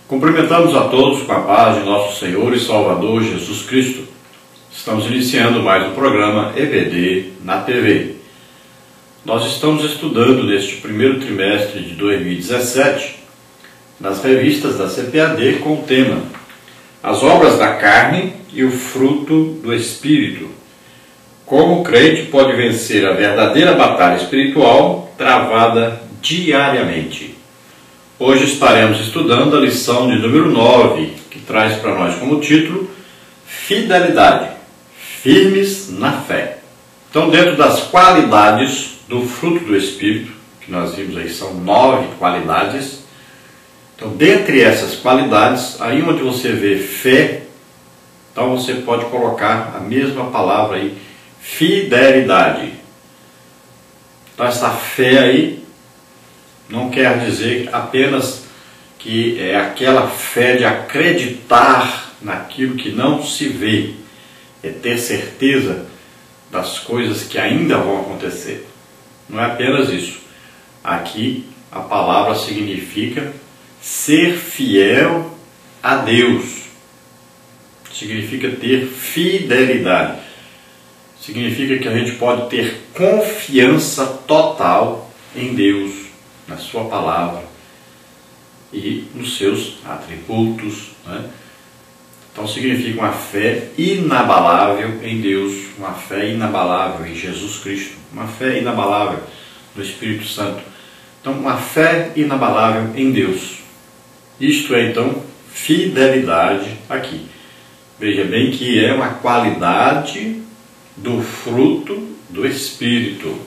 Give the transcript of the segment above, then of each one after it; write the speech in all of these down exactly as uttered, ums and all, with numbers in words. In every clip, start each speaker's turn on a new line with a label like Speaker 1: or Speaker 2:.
Speaker 1: Cumprimentamos a todos com a paz de nosso Senhor e Salvador Jesus Cristo. Estamos iniciando mais um programa E B D na T V. Nós estamos estudando neste primeiro trimestre de dois mil e dezessete nas revistas da C P A D com o tema As Obras da Carne e o Fruto do Espírito. Como o crente pode vencer a verdadeira batalha espiritual travada diariamente. Hoje estaremos estudando a lição de número nove, que traz para nós como título Fidelidade, firmes na fé. Então, dentro das qualidades do fruto do Espírito, que nós vimos aí, são nove qualidades. Então, dentre essas qualidades, aí onde você vê fé, então você pode colocar a mesma palavra aí, fidelidade. Então, essa fé aí não quer dizer apenas que é aquela fé de acreditar naquilo que não se vê, é ter certeza das coisas que ainda vão acontecer. Não é apenas isso. Aqui a palavra significa ser fiel a Deus. Significa ter fidelidade. Significa que a gente pode ter confiança total em Deus, na sua palavra e nos seus atributos, né? Então significa uma fé inabalável em Deus, uma fé inabalável em Jesus Cristo, uma fé inabalável no Espírito Santo. Então, uma fé inabalável em Deus. Isto é, então, fidelidade aqui. Veja bem que é uma qualidade do fruto do Espírito.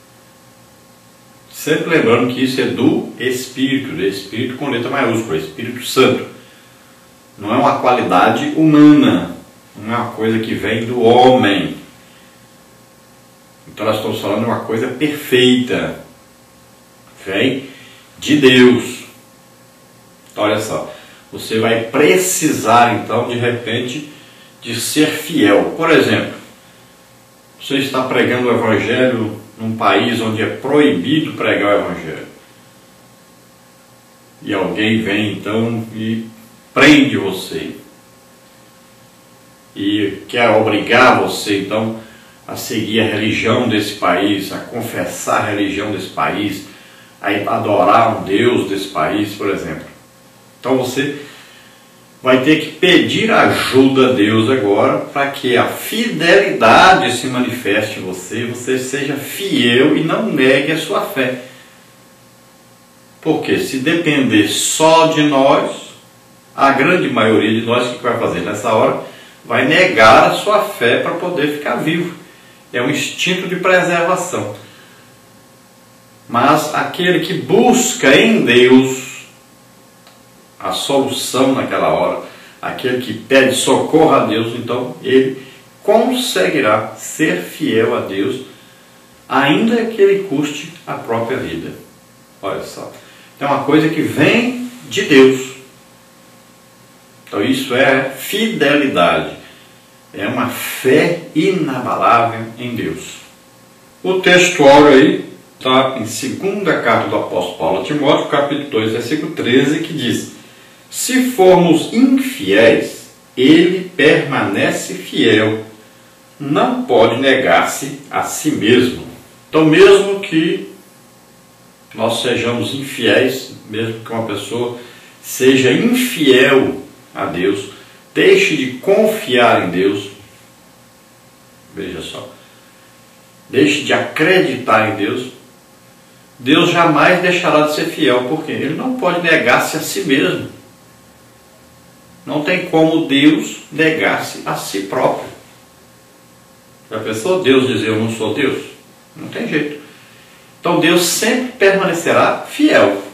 Speaker 1: Sempre lembrando que isso é do Espírito, do Espírito com letra maiúscula, Espírito Santo. Não é uma qualidade humana, não é uma coisa que vem do homem. Então nós estamos falando de uma coisa perfeita, vem de Deus. Então, olha só, você vai precisar então de repente de ser fiel. Por exemplo, você está pregando o Evangelho num país onde é proibido pregar o Evangelho. E alguém vem então e prende você. E quer obrigar você então a seguir a religião desse país, a confessar a religião desse país, a adorar um Deus desse país, por exemplo. Então você vai ter que pedir ajuda a Deus agora para que a fidelidade se manifeste em você, você seja fiel e não negue a sua fé. Porque se depender só de nós, a grande maioria de nós, o que vai fazer nessa hora? Vai negar a sua fé para poder ficar vivo. É um instinto de preservação. Mas aquele que busca em Deus a solução naquela hora, aquele que pede socorro a Deus, então ele conseguirá ser fiel a Deus, ainda que ele custe a própria vida. Olha só, é uma coisa que vem de Deus. Então isso é fidelidade, é uma fé inabalável em Deus. O textuário aí está em segunda carta do apóstolo Paulo a Timóteo, capítulo dois, versículo treze, que diz: se formos infiéis, ele permanece fiel, não pode negar-se a si mesmo. Então, mesmo que nós sejamos infiéis, mesmo que uma pessoa seja infiel a Deus, deixe de confiar em Deus, veja só, deixe de acreditar em Deus, Deus jamais deixará de ser fiel, porque ele não pode negar-se a si mesmo. Não tem como Deus negar-se a si próprio. Já pensou Deus dizer eu não sou Deus? Não tem jeito. Então Deus sempre permanecerá fiel.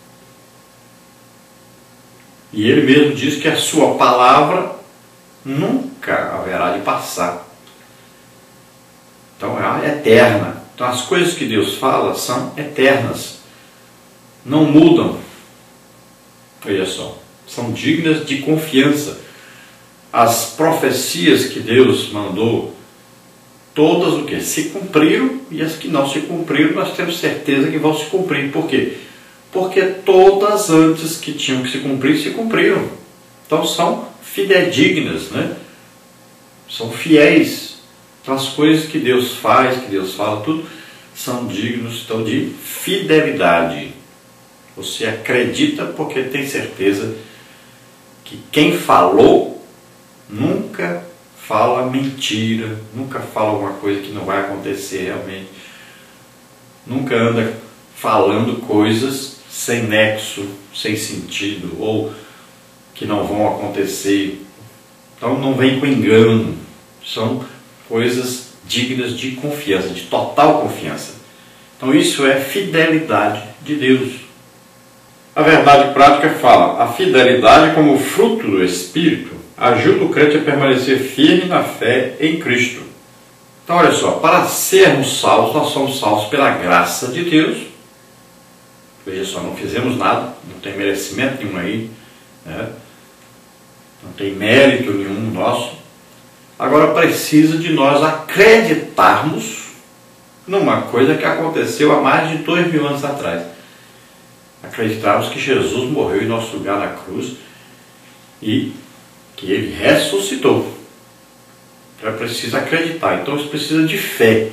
Speaker 1: E Ele mesmo diz que a sua palavra nunca haverá de passar. Então é eterna. Então as coisas que Deus fala são eternas. Não mudam. Veja só. São dignas de confiança. As profecias que Deus mandou, todas o que? Se cumpriram, e as que não se cumpriram, nós temos certeza que vão se cumprir. Por quê? porque todas antes que tinham que se cumprir, se cumpriram. Então são fidedignas, né? São fiéis. Então as coisas que Deus faz, que Deus fala, tudo são dignos então, de fidelidade. Você acredita porque tem certeza que quem falou nunca fala mentira, nunca fala alguma coisa que não vai acontecer realmente, nunca anda falando coisas sem nexo, sem sentido, ou que não vão acontecer. Então não vem com engano, são coisas dignas de confiança, de total confiança. Então isso é fidelidade de Deus. A verdade prática fala: a fidelidade como fruto do Espírito ajuda o crente a permanecer firme na fé em Cristo. Então olha só, para sermos salvos, nós somos salvos pela graça de Deus. Veja só, não fizemos nada, não tem merecimento nenhum aí, né? Não tem mérito nenhum nosso. Agora precisa de nós acreditarmos numa coisa que aconteceu há mais de dois mil anos atrás. Acreditarmos que Jesus morreu em nosso lugar na cruz e que Ele ressuscitou. Então é preciso acreditar. Então isso precisa de fé.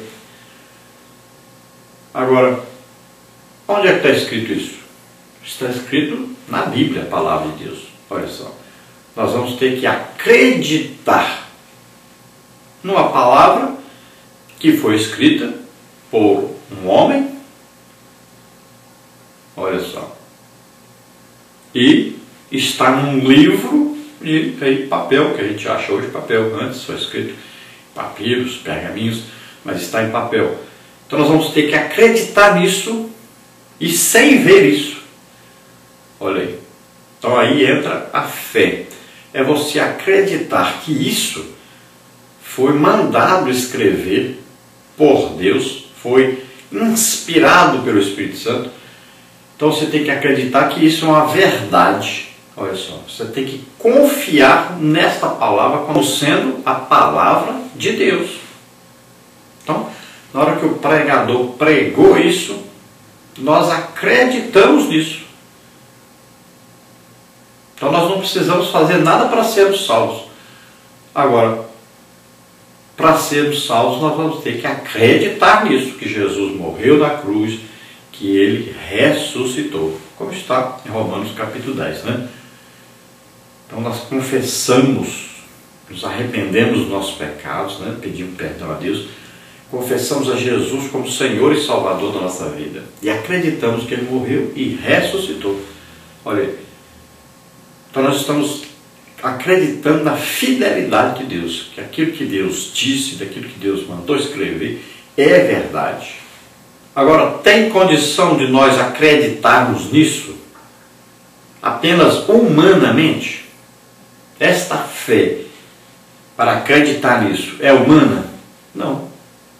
Speaker 1: Agora, onde é que está escrito isso? Está escrito na Bíblia, a palavra de Deus. Olha só. Nós vamos ter que acreditar numa palavra que foi escrita por um homem. Olha só. E está num livro e tem papel, que a gente acha hoje papel. Antes foi escrito em papiros, pergaminhos, mas está em papel. Então nós vamos ter que acreditar nisso e sem ver isso. Olha aí. Então aí entra a fé. É você acreditar que isso foi mandado escrever por Deus, foi inspirado pelo Espírito Santo. Então você tem que acreditar que isso é uma verdade. Olha só, você tem que confiar nesta palavra como sendo a palavra de Deus. Então, na hora que o pregador pregou isso, nós acreditamos nisso. Então nós não precisamos fazer nada para sermos salvos. Agora, para sermos salvos, nós vamos ter que acreditar nisso, que Jesus morreu na cruz, que Ele ressuscitou, como está em Romanos capítulo dez, né? Então nós confessamos, nos arrependemos dos nossos pecados, né? Pedimos perdão a Deus, confessamos a Jesus como Senhor e Salvador da nossa vida e acreditamos que Ele morreu e ressuscitou. Olha aí. Então nós estamos acreditando na fidelidade de Deus, que aquilo que Deus disse, daquilo que Deus mandou escrever, é verdade. Agora, tem condição de nós acreditarmos nisso apenas humanamente? Esta fé, para acreditar nisso, é humana? Não.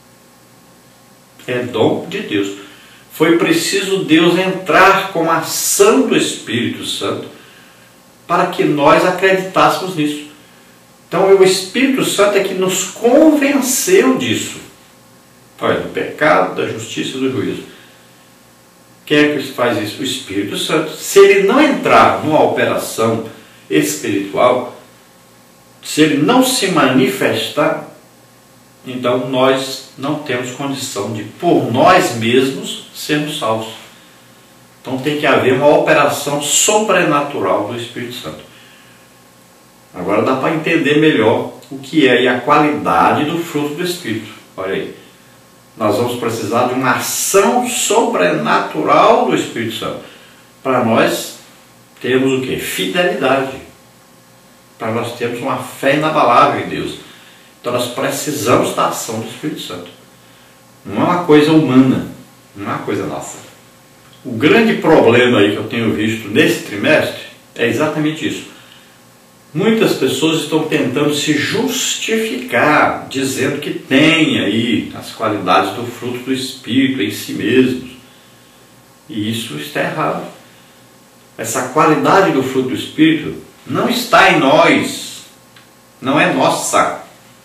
Speaker 1: É dom de Deus. Foi preciso Deus entrar com a ação do Espírito Santo para que nós acreditássemos nisso. Então, o Espírito Santo é que nos convenceu disso. Olha, do pecado, da justiça e do juízo. Quem é que faz isso? O Espírito Santo. Se ele não entrar numa operação espiritual, se ele não se manifestar, então nós não temos condição de, por nós mesmos, sermos salvos. Então tem que haver uma operação sobrenatural do Espírito Santo. Agora dá para entender melhor o que é e a qualidade do fruto do Espírito. Olha aí. Nós vamos precisar de uma ação sobrenatural do Espírito Santo. Para nós termos o quê? Fidelidade. Para nós termos uma fé inabalável em Deus. Então nós precisamos da ação do Espírito Santo. Não é uma coisa humana, não é uma coisa nossa. O grande problema aí que eu tenho visto nesse trimestre é exatamente isso. Muitas pessoas estão tentando se justificar, dizendo que tem aí as qualidades do fruto do Espírito em si mesmos. E isso está errado. Essa qualidade do fruto do Espírito não está em nós, não é nossa.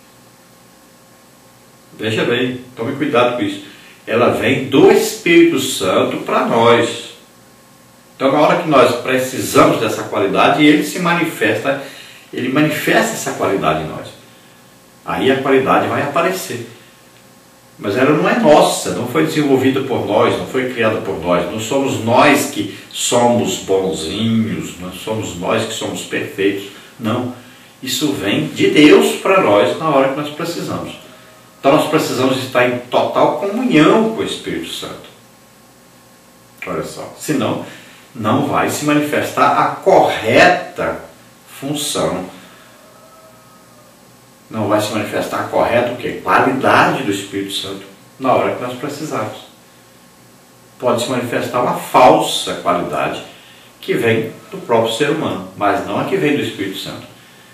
Speaker 1: Veja bem, tome cuidado com isso. Ela vem do Espírito Santo para nós. Então, na hora que nós precisamos dessa qualidade, ele se manifesta, ele manifesta essa qualidade em nós. Aí a qualidade vai aparecer. Mas ela não é nossa, não foi desenvolvida por nós, não foi criada por nós. Não somos nós que somos bonzinhos, não somos nós que somos perfeitos. Não. Isso vem de Deus para nós na hora que nós precisamos. Então nós precisamos estar em total comunhão com o Espírito Santo. Olha só. Senão, não vai se manifestar a correta função. Não vai se manifestar a correta o quê? Qualidade do Espírito Santo na hora que nós precisarmos. Pode se manifestar uma falsa qualidade que vem do próprio ser humano, mas não a que vem do Espírito Santo.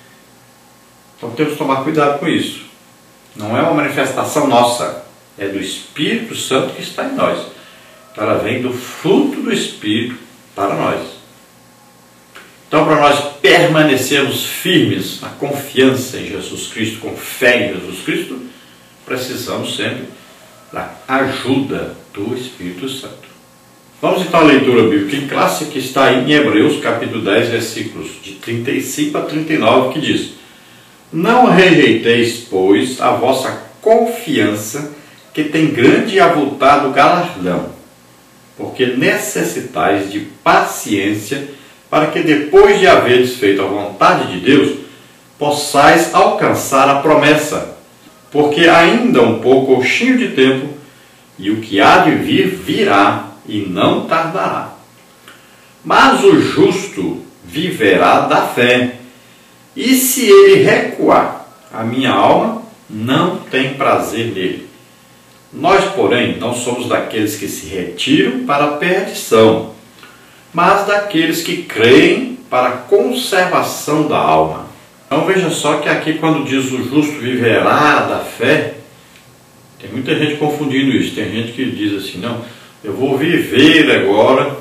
Speaker 1: Então temos que tomar cuidado com isso. Não é uma manifestação nossa, é do Espírito Santo que está em nós. Então ela vem do fruto do Espírito para nós. Então, para nós permanecermos firmes na confiança em Jesus Cristo, com fé em Jesus Cristo, precisamos sempre da ajuda do Espírito Santo. Vamos então à leitura bíblica em classe, que está aí em Hebreus, capítulo dez, versículos de trinta e cinco a trinta e nove, que diz: Não rejeiteis, pois, a vossa confiança, que tem grande e avultado galardão, porque necessitais de paciência, para que depois de haveres feito a vontade de Deus, possais alcançar a promessa, porque ainda um pouquinho de tempo, e o que há de vir, virá, e não tardará. Mas o justo viverá da fé, e se ele recuar, a minha alma não tem prazer nele. Nós, porém, não somos daqueles que se retiram para a perdição, mas daqueles que creem para a conservação da alma. Então veja só que aqui, quando diz o justo viverá da fé, tem muita gente confundindo isso. Tem gente que diz assim: não, eu vou viver agora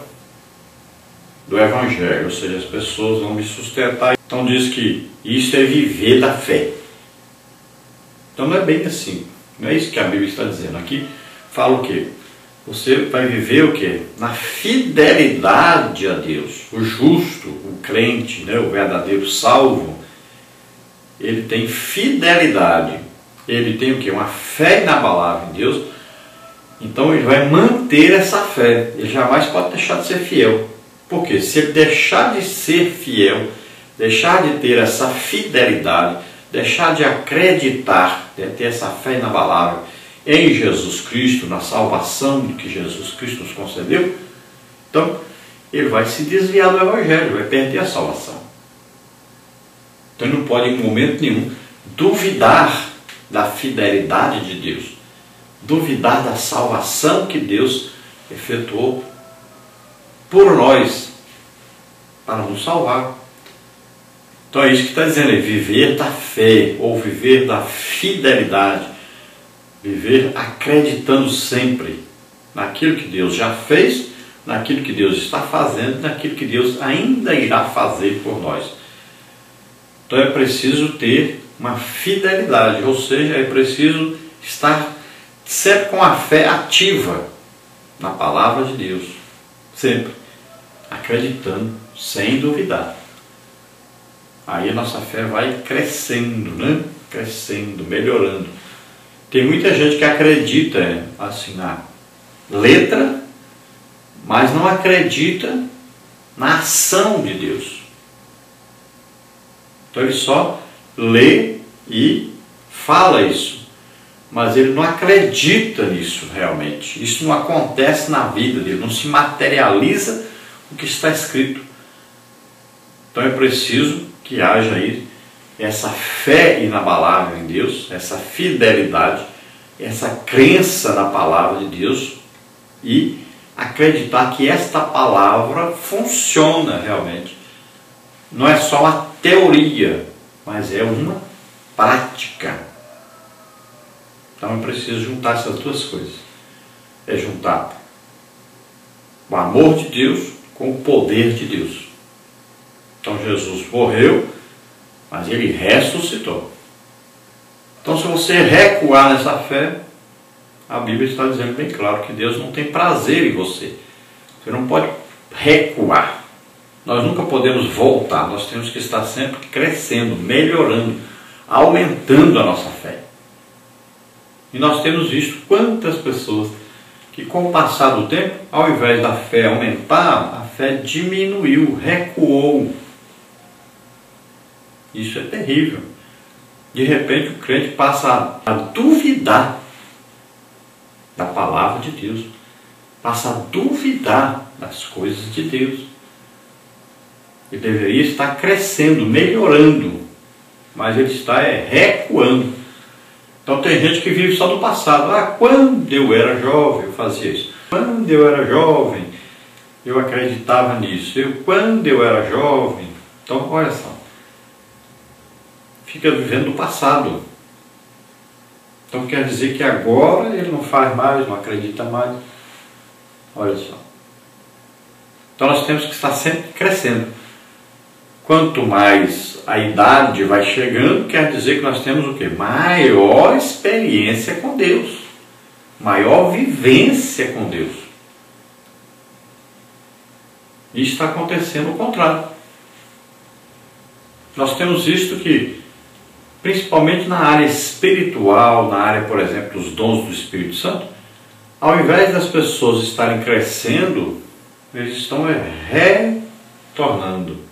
Speaker 1: do Evangelho, ou seja, as pessoas vão me sustentar. Então diz que isso é viver da fé. Então não é bem assim, não é isso que a Bíblia está dizendo. Aqui fala o quê? Você vai viver o quê? Na fidelidade a Deus. O justo, o crente, né, o verdadeiro salvo, ele tem fidelidade. Ele tem o quê? Uma fé inabalável em Deus. Então ele vai manter essa fé. Ele jamais pode deixar de ser fiel. Por quê? Se ele deixar de ser fiel, deixar de ter essa fidelidade, deixar de acreditar, de ter essa fé inabalável em Jesus Cristo, na salvação que Jesus Cristo nos concedeu, então ele vai se desviar do Evangelho, vai perder a salvação. Então ele não pode em momento nenhum duvidar da fidelidade de Deus, duvidar da salvação que Deus efetuou por nós, para nos salvar. Então é isso que está dizendo, é viver da fé, ou viver da fidelidade. Viver acreditando sempre naquilo que Deus já fez, naquilo que Deus está fazendo, naquilo que Deus ainda irá fazer por nós. Então é preciso ter uma fidelidade, ou seja, é preciso estar sempre com a fé ativa na palavra de Deus. Sempre acreditando, sem duvidar. Aí a nossa fé vai crescendo, né? Crescendo, melhorando. Tem muita gente que acredita assim na letra, mas não acredita na ação de Deus. Então ele só lê e fala isso, mas ele não acredita nisso realmente. Isso não acontece na vida dele, não se materializa o que está escrito. Então é preciso que haja aí essa fé inabalável em Deus, essa fidelidade, essa crença na palavra de Deus e acreditar que esta palavra funciona realmente. Não é só uma teoria, mas é uma prática. Então é preciso juntar essas duas coisas. É juntar o amor de Deus com o poder de Deus. Então Jesus morreu, mas ele ressuscitou. Então se você recuar nessa fé, a Bíblia está dizendo bem claro que Deus não tem prazer em você. Você não pode recuar. Nós nunca podemos voltar, nós temos que estar sempre crescendo, melhorando, aumentando a nossa fé. E nós temos visto quantas pessoas que com o passar do tempo, ao invés da fé aumentar, a fé diminuiu, recuou. Isso é terrível. De repente o crente passa a duvidar da palavra de Deus, passa a duvidar das coisas de Deus. Ele deveria estar crescendo, melhorando, mas ele está é, recuando. Então tem gente que vive só do passado. Ah, quando eu era jovem eu fazia isso. Quando eu era jovem eu acreditava nisso. Eu, quando eu era jovem... Então, olha só. Fica vivendo do passado. Então quer dizer que agora ele não faz mais, não acredita mais. Olha só. Então nós temos que estar sempre crescendo. Quanto mais a idade vai chegando, quer dizer que nós temos o quê? Maior experiência com Deus. Maior vivência com Deus. E está acontecendo o contrário. Nós temos visto que, principalmente na área espiritual, na área, por exemplo, dos dons do Espírito Santo, ao invés das pessoas estarem crescendo, eles estão retornando.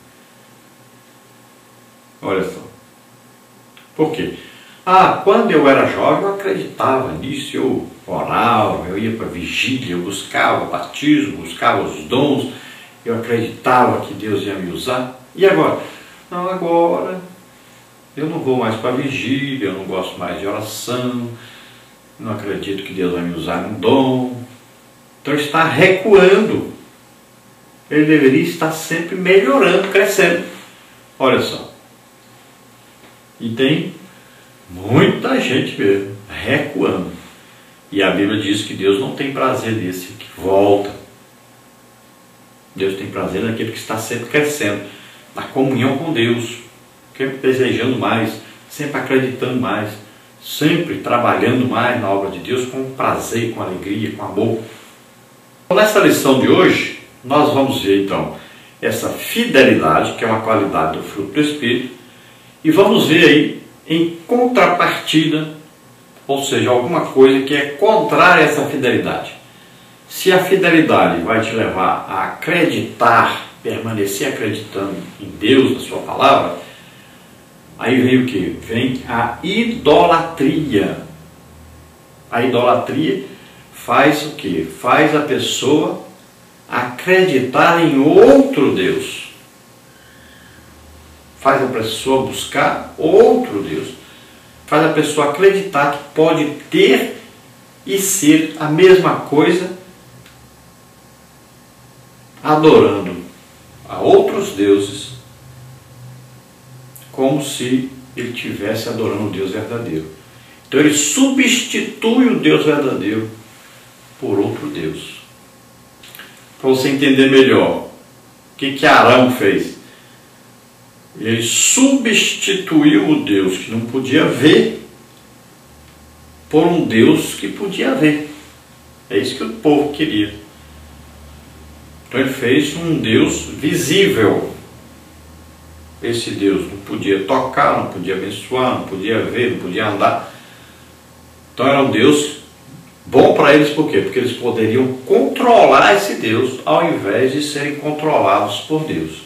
Speaker 1: Olha só. Por quê? Ah, quando eu era jovem eu acreditava nisso, eu orava, eu ia para a vigília, eu buscava o batismo, buscava os dons, eu acreditava que Deus ia me usar. E agora? Não, agora eu não vou mais para a vigília, eu não gosto mais de oração, não acredito que Deus vai me usar um dom. Então está recuando. Ele deveria estar sempre melhorando, crescendo. Olha só. E tem muita gente mesmo recuando. E a Bíblia diz que Deus não tem prazer nesse que volta. Deus tem prazer naquele que está sempre crescendo, na comunhão com Deus, sempre desejando mais, sempre acreditando mais, sempre trabalhando mais na obra de Deus com prazer, com alegria, com amor. Então, nessa lição de hoje, nós vamos ver então essa fidelidade, que é uma qualidade do fruto do Espírito, e vamos ver aí em contrapartida, ou seja, alguma coisa que é contrária a essa fidelidade. Se a fidelidade vai te levar a acreditar, permanecer acreditando em Deus, na sua palavra, aí vem o que? Vem a idolatria. A idolatria faz o que? Faz a pessoa acreditar em outro Deus. Faz a pessoa buscar outro Deus. Faz a pessoa acreditar que pode ter e ser a mesma coisa, adorando a outros deuses, como se ele estivesse adorando o Deus verdadeiro. Então ele substitui o Deus verdadeiro por outro Deus. Para você entender melhor, o que que Arão fez? Ele substituiu o Deus que não podia ver por um Deus que podia ver. É isso que o povo queria. Então ele fez um Deus visível. Esse Deus não podia tocar, não podia abençoar, não podia ver, não podia andar. Então era um Deus bom para eles, por quê? Porque eles poderiam controlar esse Deus ao invés de serem controlados por Deus.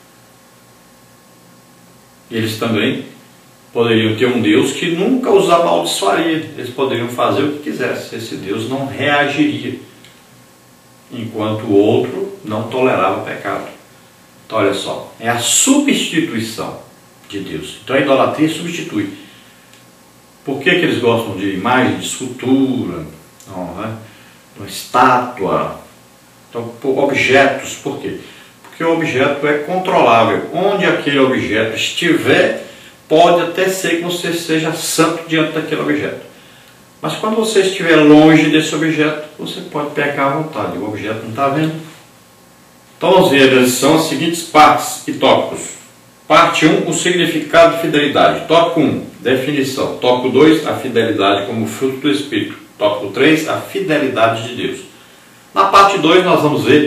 Speaker 1: Eles também poderiam ter um Deus que nunca os amaldiçoaria. Eles poderiam fazer o que quisessem. Esse Deus não reagiria, enquanto o outro não tolerava o pecado. Então olha só, é a substituição de Deus. Então a idolatria substitui. Por que que eles gostam de imagem, de escultura, não, né? Uma estátua, então, por objetos? Por quê? Porque o objeto é controlável. Onde aquele objeto estiver, pode até ser que você seja santo diante daquele objeto. Mas quando você estiver longe desse objeto, você pode pecar à vontade. O objeto não está vendo. Então vamos ver, são as seguintes partes e tópicos. Parte um, o significado de fidelidade. Tópico um, definição. Tópico dois, a fidelidade como fruto do Espírito. Tópico três, a fidelidade de Deus. Na parte dois nós vamos ver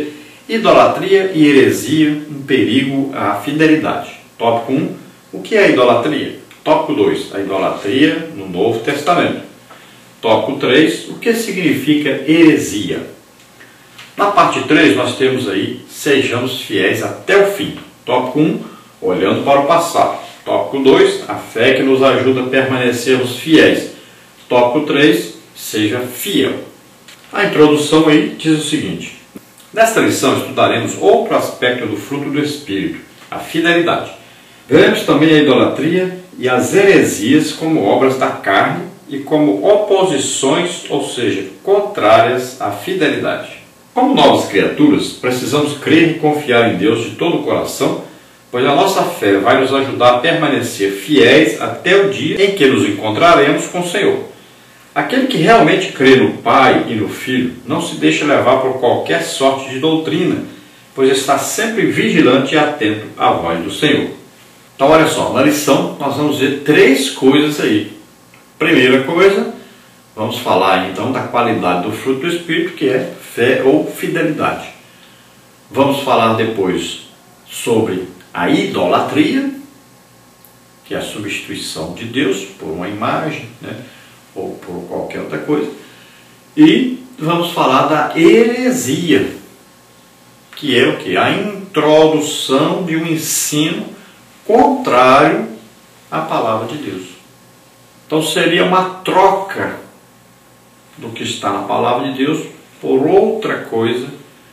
Speaker 1: Idolatria e heresia, um perigo à fidelidade. Tópico um. O que é idolatria? Tópico dois. A idolatria no Novo Testamento. Tópico três. O que significa heresia? Na parte três nós temos aí, sejamos fiéis até o fim. Tópico um. Olhando para o passado. Tópico dois. A fé que nos ajuda a permanecermos fiéis. Tópico três. Seja fiel. A introdução aí diz o seguinte. Nesta lição estudaremos outro aspecto do fruto do Espírito, a fidelidade. Veremos também a idolatria e as heresias como obras da carne e como oposições, ou seja, contrárias à fidelidade. Como novas criaturas, precisamos crer e confiar em Deus de todo o coração, pois a nossa fé vai nos ajudar a permanecer fiéis até o dia em que nos encontraremos com o Senhor. Aquele que realmente crê no Pai e no Filho não se deixa levar por qualquer sorte de doutrina, pois está sempre vigilante e atento à voz do Senhor. Então, olha só, na lição nós vamos ver três coisas aí. Primeira coisa, vamos falar então da qualidade do fruto do Espírito, que é fé ou fidelidade. Vamos falar depois sobre a idolatria, que é a substituição de Deus por uma imagem, né? Ou por qualquer outra coisa. E vamos falar da heresia, que é o que? A introdução de um ensino contrário à palavra de Deus. Então seria uma troca do que está na palavra de Deus por outra coisa,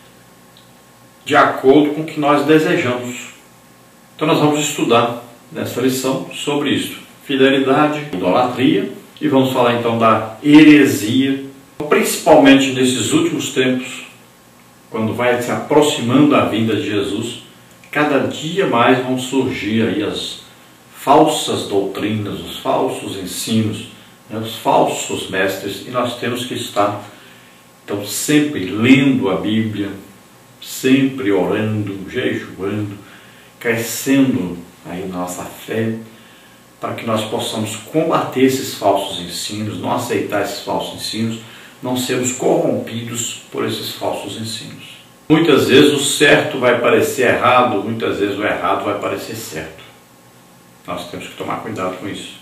Speaker 1: de acordo com o que nós desejamos. Então nós vamos estudar nessa lição sobre isso. Fidelidade, idolatria. E vamos falar então da heresia, principalmente nesses últimos tempos, quando vai se aproximando a vinda de Jesus, cada dia mais vão surgir aí as falsas doutrinas, os falsos ensinos, né, os falsos mestres, e nós temos que estar então sempre lendo a Bíblia, sempre orando, jejuando, crescendo aí nossa fé, para que nós possamos combater esses falsos ensinos, não aceitar esses falsos ensinos, não sermos corrompidos por esses falsos ensinos. Muitas vezes o certo vai parecer errado, muitas vezes o errado vai parecer certo. Nós temos que tomar cuidado com isso.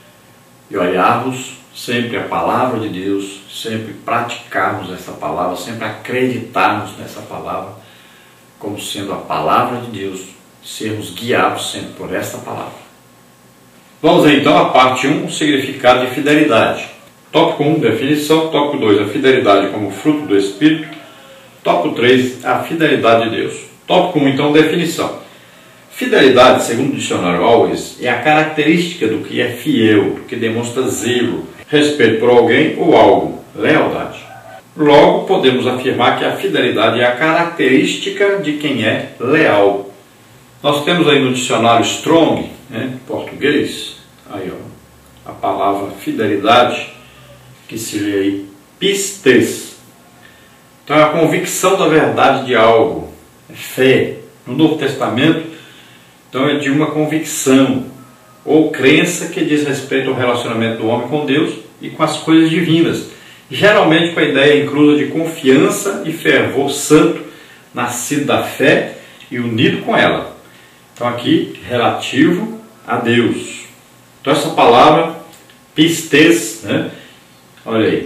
Speaker 1: E olharmos sempre a palavra de Deus, sempre praticarmos essa palavra, sempre acreditarmos nessa palavra, como sendo a palavra de Deus, sermos guiados sempre por essa palavra. Vamos então à parte um, o significado de fidelidade. Tópico um, definição. Tópico dois, a fidelidade como fruto do Espírito. Tópico três, a fidelidade de Deus. Tópico um, então, definição. Fidelidade, segundo o dicionário Always, é a característica do que é fiel, do que demonstra zelo, respeito por alguém ou algo, lealdade. Logo, podemos afirmar que a fidelidade é a característica de quem é leal. Nós temos aí no dicionário Strong, né, português, aí, ó, a palavra fidelidade, que se lê aí pistes. Então é a convicção da verdade de algo, é fé. No Novo Testamento, então é de uma convicção ou crença que diz respeito ao relacionamento do homem com Deus e com as coisas divinas, geralmente com a ideia inclusa de confiança e fervor santo, nascido da fé e unido com ela. Então aqui, relativo a Deus. Então essa palavra, pistes, né? Olha aí,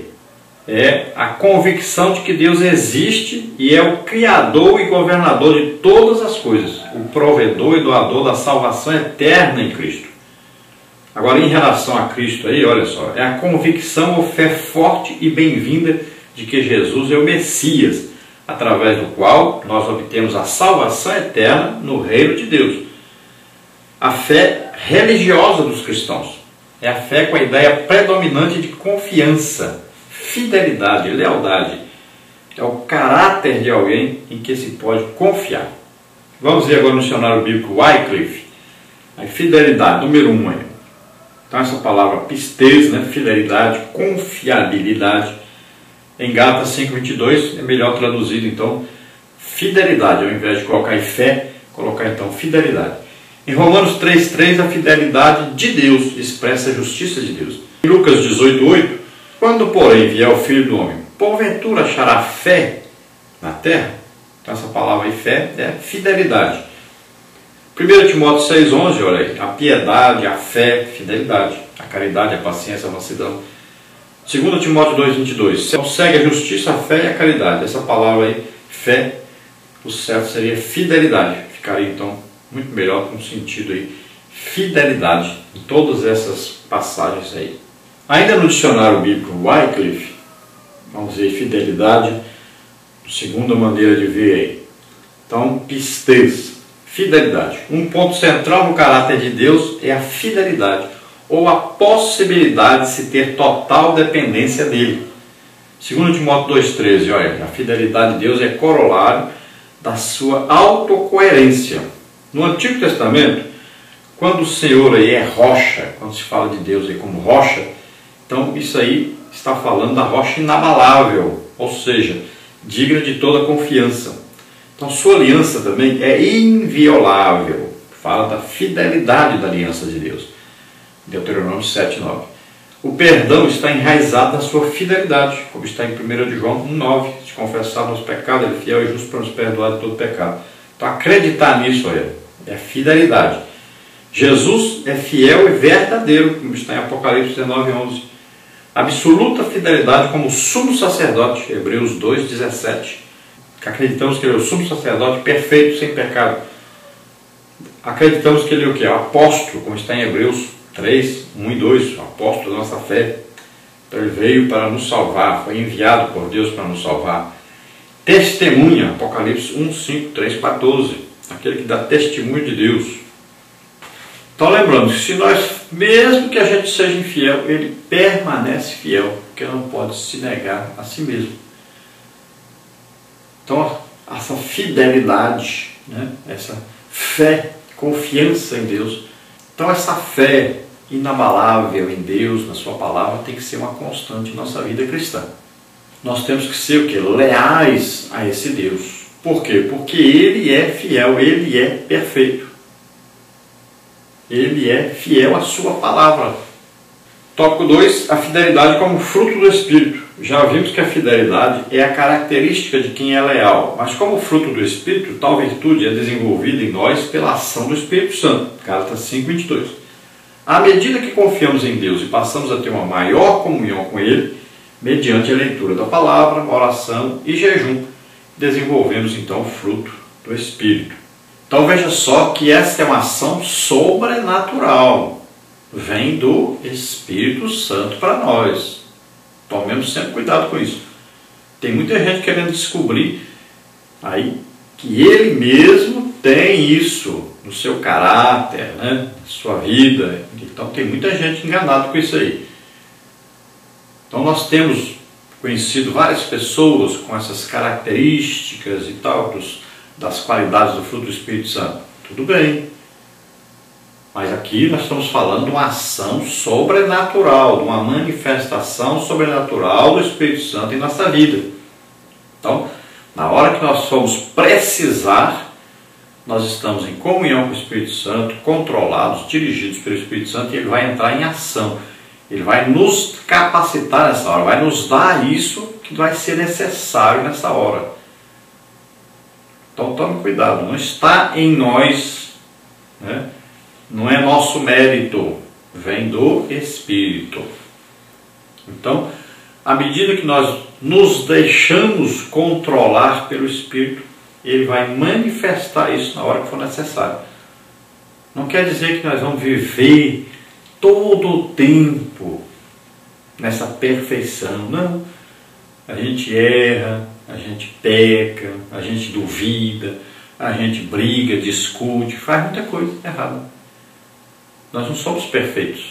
Speaker 1: é a convicção de que Deus existe e é o Criador e governador de todas as coisas, o provedor e doador da salvação eterna em Cristo. Agora, em relação a Cristo aí, olha só, é a convicção ou fé forte e bem-vinda de que Jesus é o Messias, através do qual nós obtemos a salvação eterna no reino de Deus. A fé religiosa dos cristãos é a fé com a ideia predominante de confiança, fidelidade, lealdade. É o caráter de alguém em que se pode confiar. Vamos ver agora no dicionário bíblico Wycliffe, a fidelidade, número um. Aí. Então essa palavra pistes, né, fidelidade, confiabilidade, em Gálatas cinco, vinte e dois, é melhor traduzido, então, fidelidade, ao invés de colocar em fé, colocar, então, fidelidade. Em Romanos três, três, a fidelidade de Deus expressa a justiça de Deus. Em Lucas dezoito, oito, quando, porém, vier o Filho do Homem, porventura achará fé na terra? Então essa palavra aí, fé, é fidelidade. primeiro Timóteo seis, onze, olha aí, a piedade, a fé, fidelidade, a caridade, a paciência, a mansidão. segundo Timóteo dois, vinte e dois, segue a justiça, a fé e a caridade. Essa palavra aí, fé, o certo seria fidelidade. Ficaria então muito melhor com o sentido aí, fidelidade, em todas essas passagens aí. Ainda no dicionário bíblico Wycliffe, vamos dizer fidelidade, segunda maneira de ver aí. Então, pistes, fidelidade. Um ponto central no caráter de Deus é a fidelidade, ou a possibilidade de se ter total dependência dele. segundo Timóteo dois, treze, olha, a fidelidade de Deus é corolário da sua autocoerência. No Antigo Testamento, quando o Senhor aí é rocha, quando se fala de Deus aí como rocha, então isso aí está falando da rocha inabalável, ou seja, digna de toda confiança. Então sua aliança também é inviolável, fala da fidelidade da aliança de Deus. Deuteronômio sete, nove. O perdão está enraizado na sua fidelidade, como está em primeiro João um, nove. Se confessar nosso pecado, ele é fiel e justo para nos perdoar de todo pecado. Então acreditar nisso é, é fidelidade. Jesus é fiel e verdadeiro, como está em Apocalipse dezenove, onze. Absoluta fidelidade como sumo sacerdote, Hebreus dois, dezessete. Acreditamos que ele é o sumo sacerdote perfeito, sem pecado. Acreditamos que ele é o que? Apóstolo, como está em Hebreus três, um e dois, o apóstolo da nossa fé. Então ele veio para nos salvar, foi enviado por Deus para nos salvar. Testemunha, Apocalipse um, cinco, três, quatorze, aquele que dá testemunho de Deus. Então lembrando que se nós, mesmo que a gente seja infiel, ele permanece fiel, porque não pode se negar a si mesmo. Então essa fidelidade, né? Essa fé, confiança em Deus. Então essa fé inabalável em Deus, na sua palavra, tem que ser uma constante em nossa vida cristã. Nós temos que ser o quê? Leais a esse Deus. Por quê? Porque Ele é fiel, Ele é perfeito. Ele é fiel à sua palavra. Tópico dois, a fidelidade como fruto do Espírito. Já vimos que a fidelidade é a característica de quem é leal, mas como fruto do Espírito, tal virtude é desenvolvida em nós pela ação do Espírito Santo. Gálatas cinco, vinte e dois. À medida que confiamos em Deus e passamos a ter uma maior comunhão com Ele, mediante a leitura da palavra, oração e jejum, desenvolvemos então o fruto do Espírito. Então veja só que esta é uma ação sobrenatural, vem do Espírito Santo para nós. Tomemos sempre cuidado com isso. Tem muita gente querendo descobrir aí que ele mesmo tem isso no seu caráter, né, na sua vida. Então tem muita gente enganada com isso aí. Então nós temos conhecido várias pessoas com essas características e tal, dos, das qualidades do fruto do Espírito Santo. Tudo bem. Mas aqui nós estamos falando de uma ação sobrenatural, de uma manifestação sobrenatural do Espírito Santo em nossa vida. Então, na hora que nós formos precisar, nós estamos em comunhão com o Espírito Santo, controlados, dirigidos pelo Espírito Santo, e ele vai entrar em ação. Ele vai nos capacitar nessa hora, vai nos dar isso que vai ser necessário nessa hora. Então tome cuidado, não está em nós, né? Não é nosso mérito, vem do Espírito. Então, à medida que nós nos deixamos controlar pelo Espírito, ele vai manifestar isso na hora que for necessário. Não quer dizer que nós vamos viver todo o tempo nessa perfeição, não. A gente erra, a gente peca, a gente duvida, a gente briga, discute, faz muita coisa errada. Nós não somos perfeitos.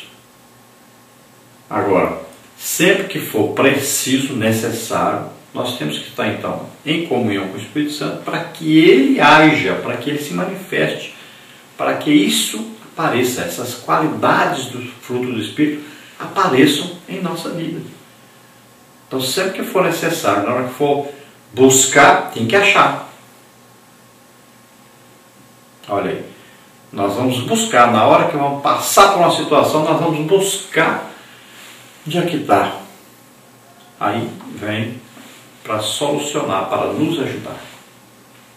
Speaker 1: Agora, sempre que for preciso, necessário, nós temos que estar então em comunhão com o Espírito Santo para que ele haja, para que ele se manifeste, para que isso apareça, essas qualidades do fruto do Espírito apareçam em nossa vida. Então sempre que for necessário, na hora que for buscar, tem que achar. Olha aí, nós vamos buscar, na hora que vamos passar por uma situação, nós vamos buscar onde é que está. Aí vem para solucionar, para nos ajudar.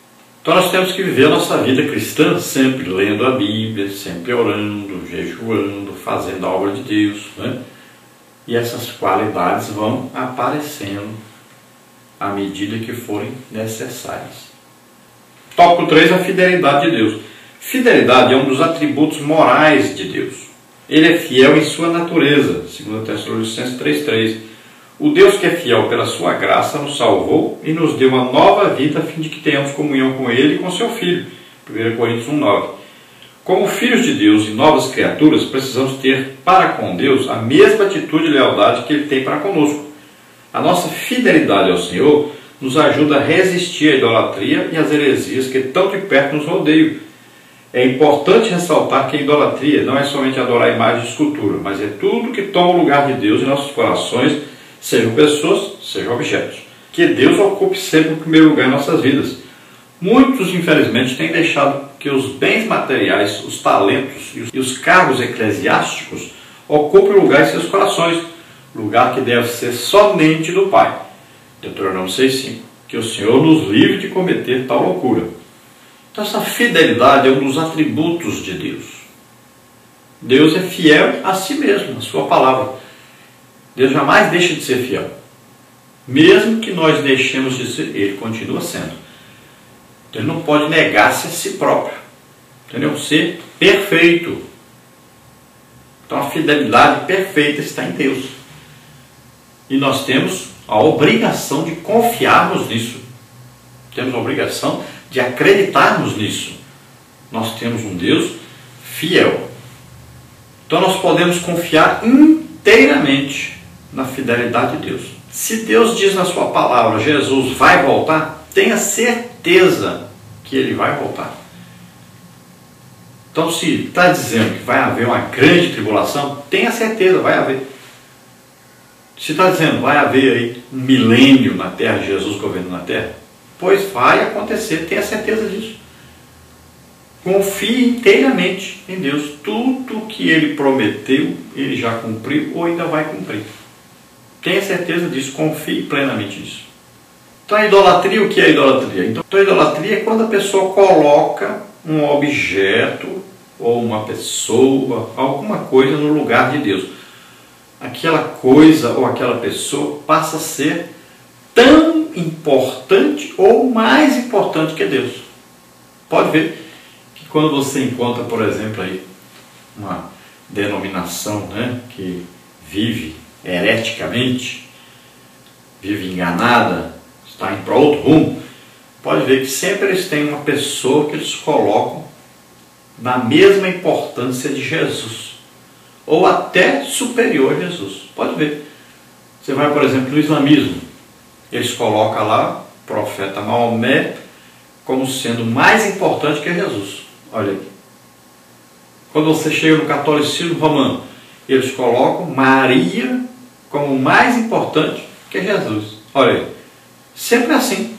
Speaker 1: Então nós temos que viver a nossa vida cristã sempre lendo a Bíblia, sempre orando, jejuando, fazendo a obra de Deus, né? E essas qualidades vão aparecendo à medida que forem necessárias. Tópico três, a fidelidade de Deus. Fidelidade é um dos atributos morais de Deus. Ele é fiel em sua natureza, segundo Tessalonicenses três, três. O Deus que é fiel pela sua graça nos salvou e nos deu uma nova vida a fim de que tenhamos comunhão com Ele e com seu Filho. primeira Coríntios um, nove. Como filhos de Deus e novas criaturas, precisamos ter para com Deus a mesma atitude e lealdade que Ele tem para conosco. A nossa fidelidade ao Senhor nos ajuda a resistir à idolatria e às heresias que tão de perto nos rodeiam. É importante ressaltar que a idolatria não é somente adorar imagens de escultura, mas é tudo que toma o lugar de Deus em nossos corações, sejam pessoas, sejam objetos. Que Deus ocupe sempre o primeiro lugar em nossas vidas. Muitos, infelizmente, têm deixado que os bens materiais, os talentos e os cargos eclesiásticos ocupem o lugar em seus corações, lugar que deve ser somente do Pai. Deuteronômio seis, cinco. Que o Senhor nos livre de cometer tal loucura. Então essa fidelidade é um dos atributos de Deus. Deus é fiel a si mesmo, a sua palavra. Deus jamais deixa de ser fiel. Mesmo que nós deixemos de ser, Ele continua sendo. Então, Ele não pode negar-se a si próprio. Entendeu? Ser perfeito. Então a fidelidade perfeita está em Deus. E nós temos a obrigação de confiarmos nisso. Temos a obrigação de acreditarmos nisso. Nós temos um Deus fiel. Então nós podemos confiar inteiramente na fidelidade de Deus. Se Deus diz na sua palavra, Jesus vai voltar, tenha certeza que Ele vai voltar. Então se está dizendo que vai haver uma grande tribulação, tenha certeza, vai haver. Se está dizendo vai haver aí um milênio na terra, Jesus governando na terra, pois vai acontecer, tenha certeza disso. Confie inteiramente em Deus. Tudo que Ele prometeu, Ele já cumpriu ou ainda vai cumprir. Tenha certeza disso, confie plenamente nisso. Então a idolatria, o que é a idolatria? Então a idolatria é quando a pessoa coloca um objeto ou uma pessoa, alguma coisa no lugar de Deus. Aquela coisa ou aquela pessoa passa a ser tão importante ou mais importante que Deus. Pode ver que quando você encontra, por exemplo, aí uma denominação, né, que vive hereticamente, vive enganada, está indo para outro rumo, pode ver que sempre eles têm uma pessoa que eles colocam na mesma importância de Jesus, ou até superior a Jesus. Pode ver. Você vai, por exemplo, no islamismo, eles colocam lá o profeta Maomé como sendo mais importante que Jesus. Olha aqui. Quando você chega no catolicismo romano, eles colocam Maria como mais importante que Jesus. Olha aí. Sempre assim.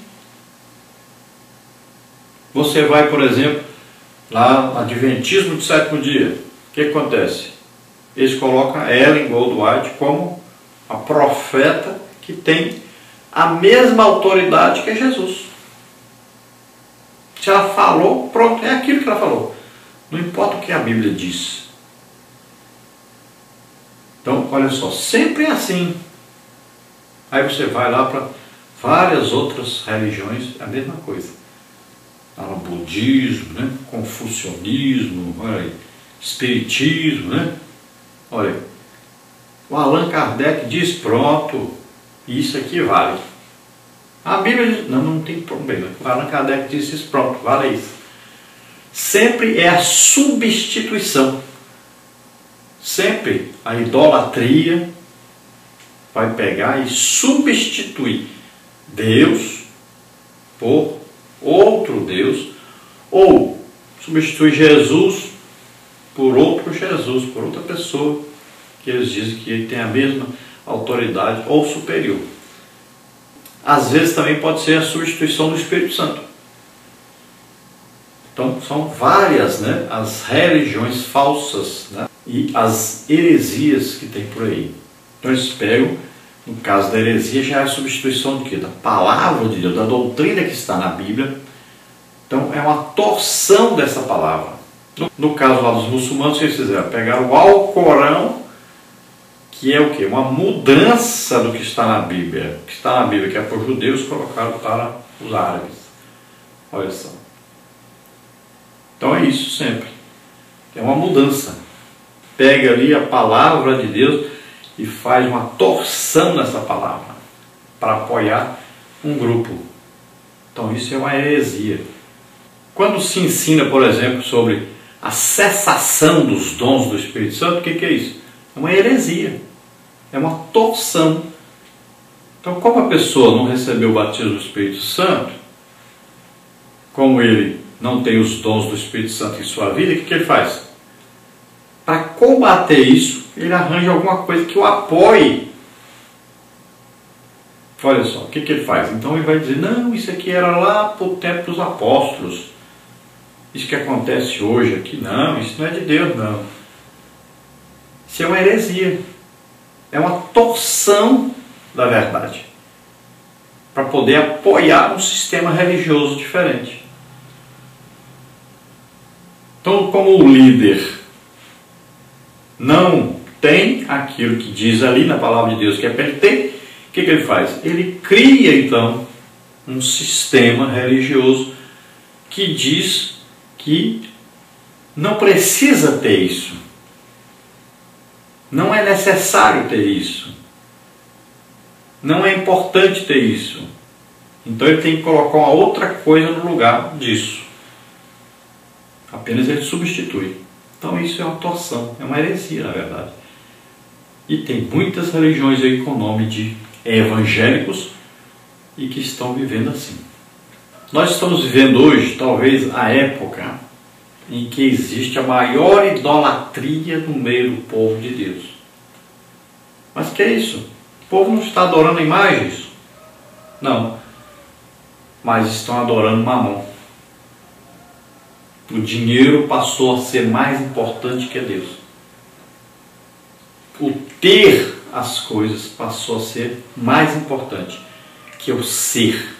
Speaker 1: Você vai, por exemplo, lá no Adventismo do sétimo dia. O que acontece? Eles colocam Ellen Goldwhite como a profeta que tem a mesma autoridade que Jesus. Se ela falou, pronto, é aquilo que ela falou. Não importa o que a Bíblia diz. Então, olha só, sempre é assim. Aí você vai lá para várias outras religiões, é a mesma coisa. Lá no budismo, né? Confucionismo, olha aí, espiritismo, né? Olha aí. O Allan Kardec diz, pronto, isso aqui vale. A Bíblia diz, não, não tem problema. O Allan Kardec diz isso, pronto, vale isso. Sempre é a substituição. Sempre a idolatria vai pegar e substituir Deus por outro Deus, ou substituir Jesus por outro Jesus, por outra pessoa, que eles dizem que ele tem a mesma autoridade ou superior. Às vezes também pode ser a substituição do Espírito Santo. Então são várias, né, as religiões falsas, né, e as heresias que tem por aí. Então eles pegam, no caso da heresia, já é a substituição de quê? Da palavra de Deus, da doutrina que está na Bíblia, Então é uma torção dessa palavra. No, no caso lá dos muçulmanos, o que eles fizeram? Pegaram o Alcorão, que é o quê? Uma mudança do que está na Bíblia. O que está na Bíblia, que é para os judeus, colocaram para os árabes. Olha só. Então é isso sempre. É uma mudança. Pega ali a palavra de Deus e faz uma torção nessa palavra para apoiar um grupo. Então isso é uma heresia. Quando se ensina, por exemplo, sobre a cessação dos dons do Espírito Santo, o que, que é isso? É uma heresia. É uma torção. Então, como a pessoa não recebeu o batismo do Espírito Santo, como ele não tem os dons do Espírito Santo em sua vida, o que, que ele faz? Para combater isso, ele arranja alguma coisa que o apoie. Olha só, o que, que ele faz? Então ele vai dizer, não, isso aqui era lá para o tempo dos apóstolos. Isso que acontece hoje aqui, não, isso não é de Deus, não. Isso é uma heresia. É uma torção da verdade. Para poder apoiar um sistema religioso diferente. Então, como o líder não tem aquilo que diz ali na palavra de Deus que é para ele ter, o que, que ele faz? Ele cria, então, um sistema religioso que diz que não precisa ter isso. Não é necessário ter isso. Não é importante ter isso. Então ele tem que colocar uma outra coisa no lugar disso. Apenas ele substitui. Então isso é uma torção, é uma heresia, na verdade. E tem muitas religiões aí com o nome de evangélicos e que estão vivendo assim. Nós estamos vivendo hoje, talvez, a época em que existe a maior idolatria no meio do povo de Deus. Mas que é isso? O povo não está adorando imagens? Não. Mas estão adorando Mamon. O dinheiro passou a ser mais importante que Deus. O ter as coisas passou a ser mais importante que o ser.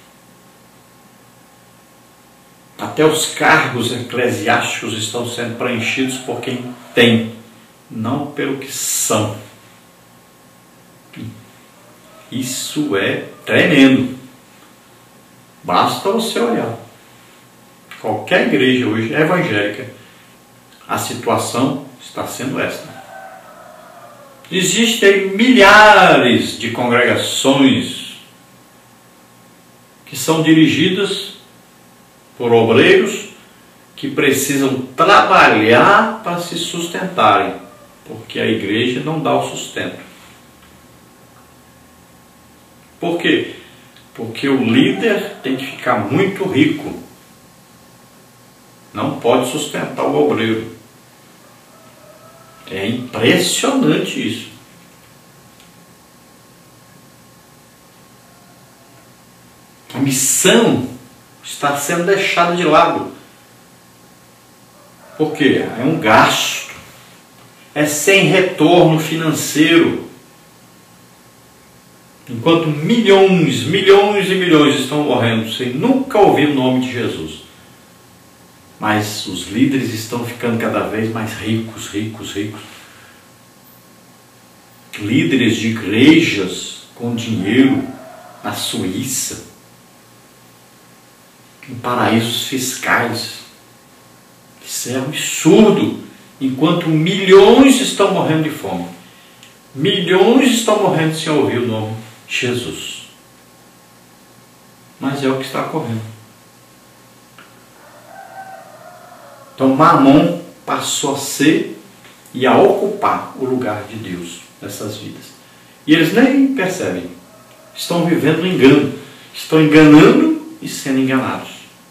Speaker 1: Até os cargos eclesiásticos estão sendo preenchidos por quem tem, não pelo que são. Isso é tremendo. Basta você olhar. Qualquer igreja hoje evangélica, a situação está sendo esta. Existem milhares de congregações que são dirigidas por obreiros que precisam trabalhar para se sustentarem, porque a igreja não dá o sustento. Por quê? Porque o líder tem que ficar muito rico. Não pode sustentar o obreiro. É impressionante isso. A missão está sendo deixada de lado. Por quê? É um gasto. É sem retorno financeiro. Enquanto milhões, milhões e milhões estão morrendo sem nunca ouvir o nome de Jesus. Mas os líderes estão ficando cada vez mais ricos, ricos, ricos. Líderes de igrejas com dinheiro na Suíça, em paraísos fiscais. Isso é um absurdo. Enquanto milhões estão morrendo de fome. Milhões estão morrendo sem ouvir o nome de Jesus. Mas é o que está ocorrendo. Então Mamon passou a ser e a ocupar o lugar de Deus nessas vidas. E eles nem percebem. Estão vivendo um engano. Estão enganando e sendo enganados.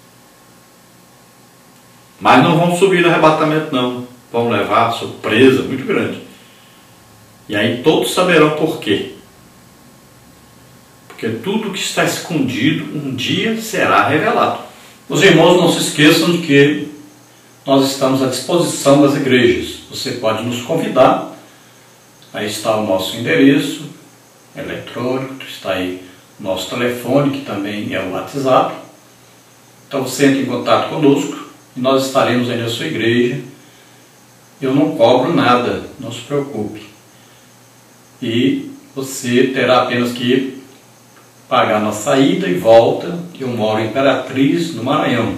Speaker 1: Mas não vão subir no arrebatamento não. Vão levar a surpresa muito grande. E aí todos saberão por quê. Porque tudo que está escondido um dia será revelado. Os irmãos não se esqueçam de que nós estamos à disposição das igrejas. Você pode nos convidar. Aí está o nosso endereço eletrônico, está aí o nosso telefone, que também é o WhatsApp. Então você entra em contato conosco e nós estaremos aí na sua igreja. Eu não cobro nada, não se preocupe. E você terá apenas que pagar na saída e volta. Eu moro em Imperatriz, no Maranhão.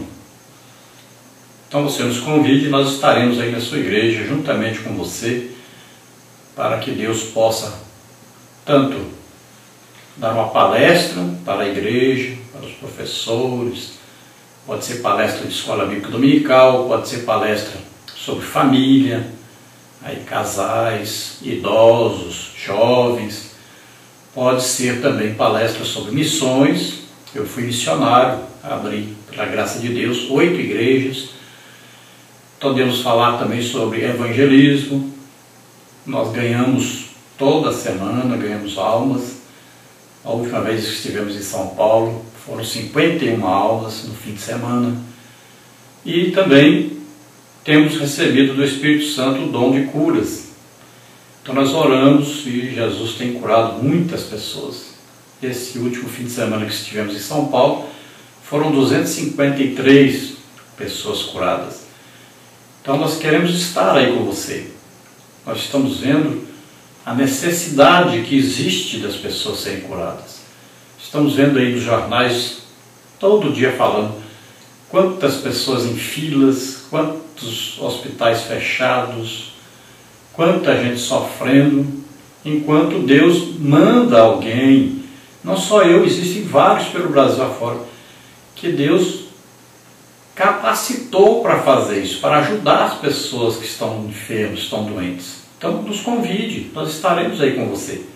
Speaker 1: Então você nos convide e nós estaremos aí na sua igreja juntamente com você, para que Deus possa tanto dar uma palestra para a igreja, para os professores, pode ser palestra de escola bíblica dominical, pode ser palestra sobre família, aí casais, idosos, jovens, pode ser também palestra sobre missões. Eu fui missionário, abri, pela graça de Deus, oito igrejas. Podemos falar também sobre evangelismo. Nós ganhamos toda semana, ganhamos almas. A última vez que estivemos em São Paulo foram cinquenta e uma almas no fim de semana. E também temos recebido do Espírito Santo o dom de curas. Então nós oramos e Jesus tem curado muitas pessoas. Esse último fim de semana que estivemos em São Paulo foram duzentas e cinquenta e três pessoas curadas. Então nós queremos estar aí com você. Nós estamos vendo a necessidade que existe das pessoas serem curadas. Estamos vendo aí nos jornais, todo dia falando, quantas pessoas em filas, quantos hospitais fechados, quanta gente sofrendo, enquanto Deus manda alguém, não só eu, existem vários pelo Brasil afora, que Deus capacitou para fazer isso, para ajudar as pessoas que estão enfermas, estão doentes. Então nos convide, nós estaremos aí com você.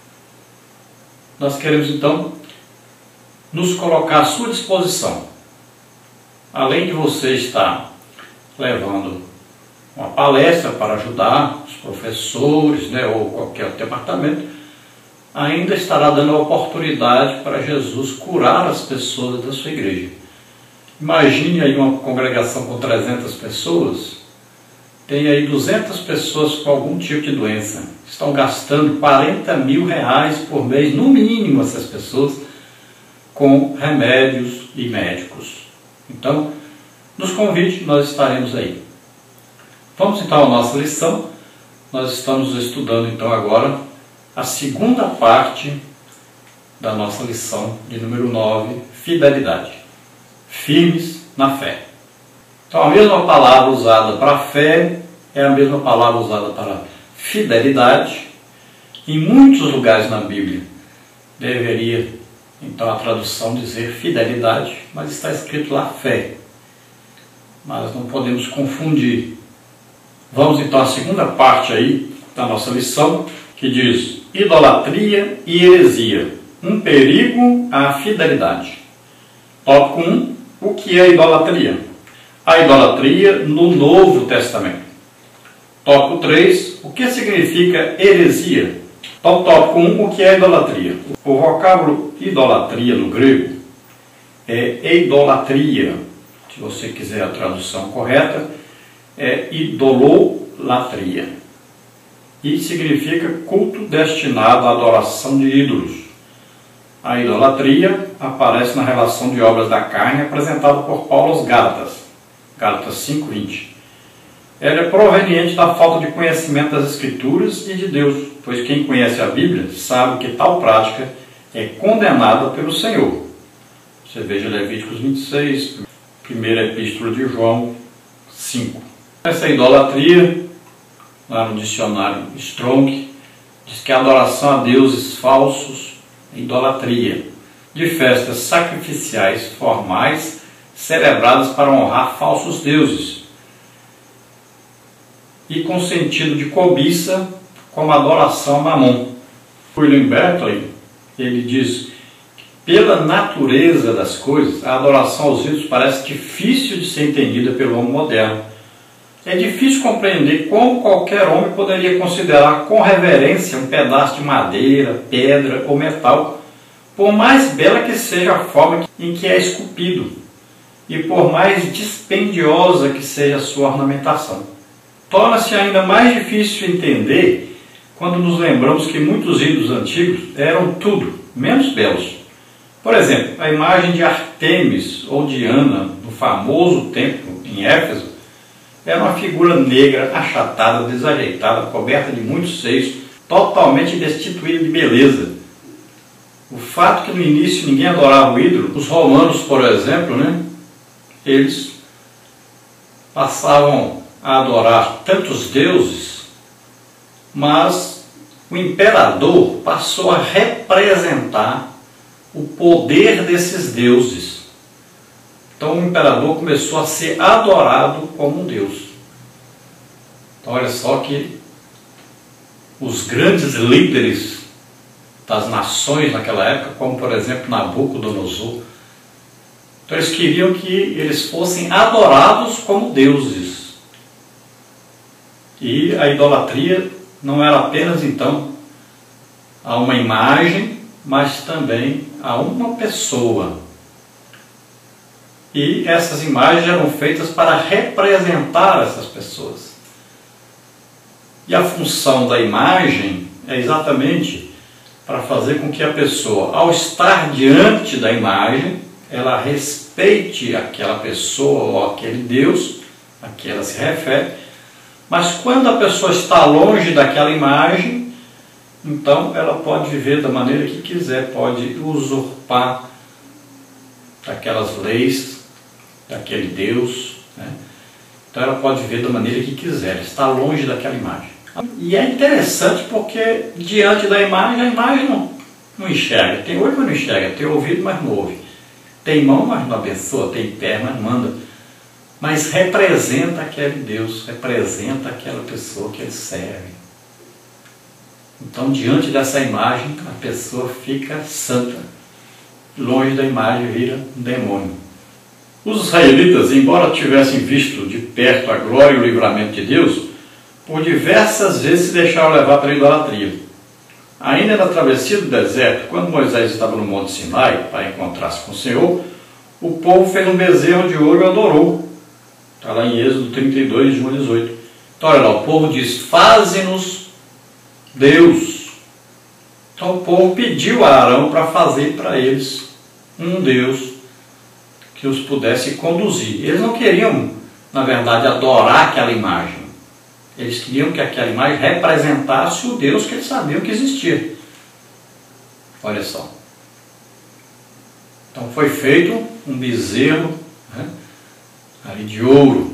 Speaker 1: Nós queremos então nos colocar à sua disposição. Além de você estar levando uma palestra para ajudar os professores, né, ou qualquer departamento, ainda estará dando a oportunidade para Jesus curar as pessoas da sua igreja. Imagine aí uma congregação com trezentas pessoas, tem aí duzentas pessoas com algum tipo de doença. Estão gastando quarenta mil reais por mês, no mínimo, essas pessoas, com remédios e médicos. Então, nos convide, nós estaremos aí. Vamos então à nossa lição. Nós estamos estudando então agora a segunda parte da nossa lição de número nove, fidelidade. Firmes na fé. Então a mesma palavra usada para fé é a mesma palavra usada para fidelidade. Em muitos lugares na Bíblia deveria então a tradução dizer fidelidade, mas está escrito lá fé. Mas não podemos confundir. Vamos então à segunda parte aí da nossa lição, que diz idolatria e heresia, um perigo à fidelidade. Tópico um. O que é idolatria? A idolatria no Novo Testamento. Tópico três. O que significa heresia? Então, tópico um. O que é idolatria? O vocábulo idolatria no grego é eidolatria. Se você quiser a tradução correta, é idolatria. E significa culto destinado à adoração de ídolos. A idolatria aparece na relação de obras da carne apresentada por Paulo aos Gálatas, Gálatas cinco, vinte. Ela é proveniente da falta de conhecimento das Escrituras e de Deus, pois quem conhece a Bíblia sabe que tal prática é condenada pelo Senhor. Você veja Levíticos vinte e seis, primeira epístola de João cinco. Essa idolatria, lá no dicionário Strong, diz que a adoração a deuses falsos, idolatria, de festas sacrificiais formais celebradas para honrar falsos deuses e com sentido de cobiça, como adoração a Mamon. William Barclay, ele diz que pela natureza das coisas, a adoração aos ídolos parece difícil de ser entendida pelo homem moderno. É difícil compreender como qualquer homem poderia considerar com reverência um pedaço de madeira, pedra ou metal, por mais bela que seja a forma em que é esculpido e por mais dispendiosa que seja a sua ornamentação. Torna-se ainda mais difícil entender quando nos lembramos que muitos ídolos antigos eram tudo menos belos. Por exemplo, a imagem de Artemis ou Diana, no famoso templo em Éfeso, era uma figura negra, achatada, desajeitada, coberta de muitos seios, totalmente destituída de beleza. O fato que no início ninguém adorava o ídolo, os romanos, por exemplo, né, eles passavam a adorar tantos deuses, mas o imperador passou a representar o poder desses deuses. Então o imperador começou a ser adorado como um deus. Então olha só que os grandes líderes das nações naquela época, como por exemplo Nabucodonosor, então eles queriam que eles fossem adorados como deuses. E a idolatria não era apenas então a uma imagem, mas também a uma pessoa. E essas imagens eram feitas para representar essas pessoas. E a função da imagem é exatamente para fazer com que a pessoa, ao estar diante da imagem, ela respeite aquela pessoa ou aquele Deus a que ela se refere. Mas quando a pessoa está longe daquela imagem, então ela pode viver da maneira que quiser, pode usurpar aquelas leis daquele Deus, né? Então ela pode viver da maneira que quiser, está longe daquela imagem. E é interessante porque diante da imagem, a imagem não, não enxerga. Tem olho, mas não enxerga. Tem ouvido, mas não ouve. Tem mão, mas não abençoa. Tem pé, mas não anda. Mas representa aquele Deus, representa aquela pessoa que ele serve. Então, diante dessa imagem, a pessoa fica santa. Longe da imagem vira um demônio. Os israelitas, embora tivessem visto de perto a glória e o livramento de Deus, por diversas vezes se deixaram levar pela idolatria. Ainda na travessia do deserto, quando Moisés estava no Monte Sinai para encontrar-se com o Senhor, o povo fez um bezerro de ouro e adorou. Está lá em Êxodo trinta e dois, de um a dezoito. Então olha lá, o povo diz, faze-nos Deus. Então o povo pediu a Arão para fazer para eles um Deus que os pudesse conduzir. Eles não queriam, na verdade, adorar aquela imagem. Eles queriam que aquela imagem representasse o Deus que eles sabiam que existia. Olha só. Então foi feito um bezerro, né, ali de ouro.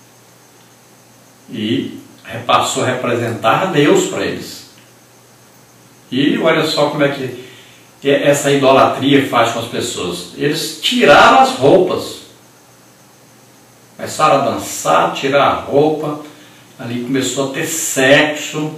Speaker 1: E passou a representar Deus para eles. E olha só como é que essa idolatria faz com as pessoas. Eles tiraram as roupas. Começaram a dançar, tirar a roupa. Ali começou a ter sexo.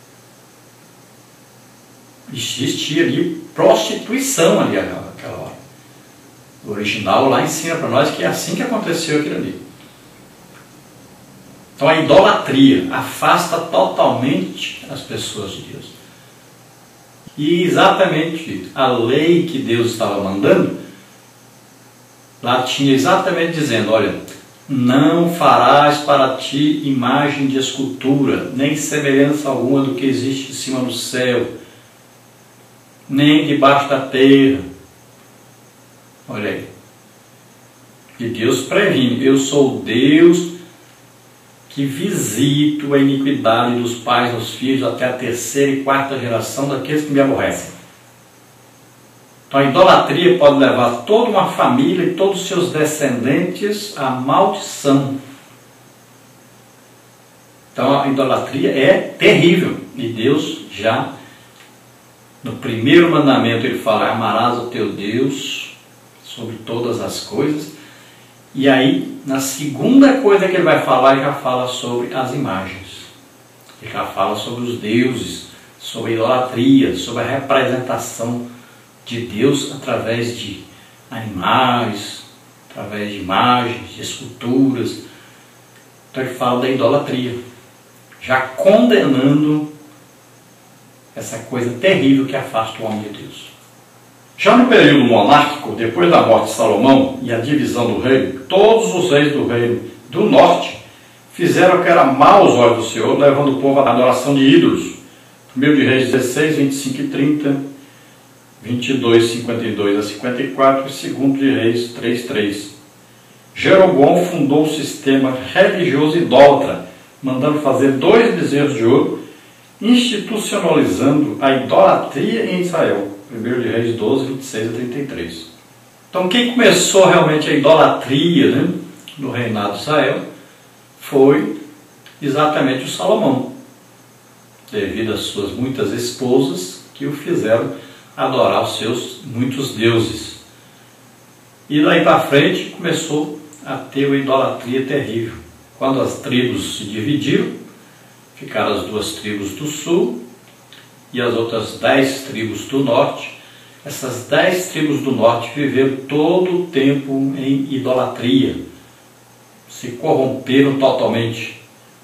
Speaker 1: Existia ali prostituição ali naquela hora. O original lá ensina para nós que é assim que aconteceu aquilo ali. Então a idolatria afasta totalmente as pessoas de Deus. E exatamente a lei que Deus estava mandando, lá tinha exatamente dizendo, olha, não farás para ti imagem de escultura, nem semelhança alguma do que existe em cima do céu, nem debaixo da terra. Olha aí. E Deus previne, eu sou Deus que visito a iniquidade dos pais nos filhos até a terceira e quarta geração daqueles que me aborrecem. Então a idolatria pode levar toda uma família e todos os seus descendentes à maldição. Então a idolatria é terrível. E Deus já, no primeiro mandamento, ele fala, amarás o teu Deus sobre todas as coisas. E aí, na segunda coisa que ele vai falar, ele já fala sobre as imagens. Ele já fala sobre os deuses, sobre a idolatria, sobre a representação de Deus através de animais, através de imagens, de esculturas. Então ele fala da idolatria, já condenando essa coisa terrível que afasta o homem de Deus. Já no período monárquico, depois da morte de Salomão e a divisão do reino, todos os reis do reino do norte fizeram o que era mal aos olhos do Senhor, levando o povo à adoração de ídolos. Primeiro de Reis dezesseis, vinte e cinco e trinta, vinte e dois, cinquenta e dois a cinquenta e quatro e segundo de Reis três, três. Jeroboão fundou um sistema religioso idólatra, mandando fazer dois bezerros de ouro, institucionalizando a idolatria em Israel. primeiro de Reis doze, vinte e seis a trinta e três. Então quem começou realmente a idolatria, né, no reinado de Israel foi exatamente o Salomão, devido às suas muitas esposas que o fizeram adorar os seus muitos deuses. E daí para frente começou a ter uma idolatria terrível. Quando as tribos se dividiram, ficaram as duas tribos do sul e as outras dez tribos do norte. Essas dez tribos do norte viveram todo o tempo em idolatria, se corromperam totalmente.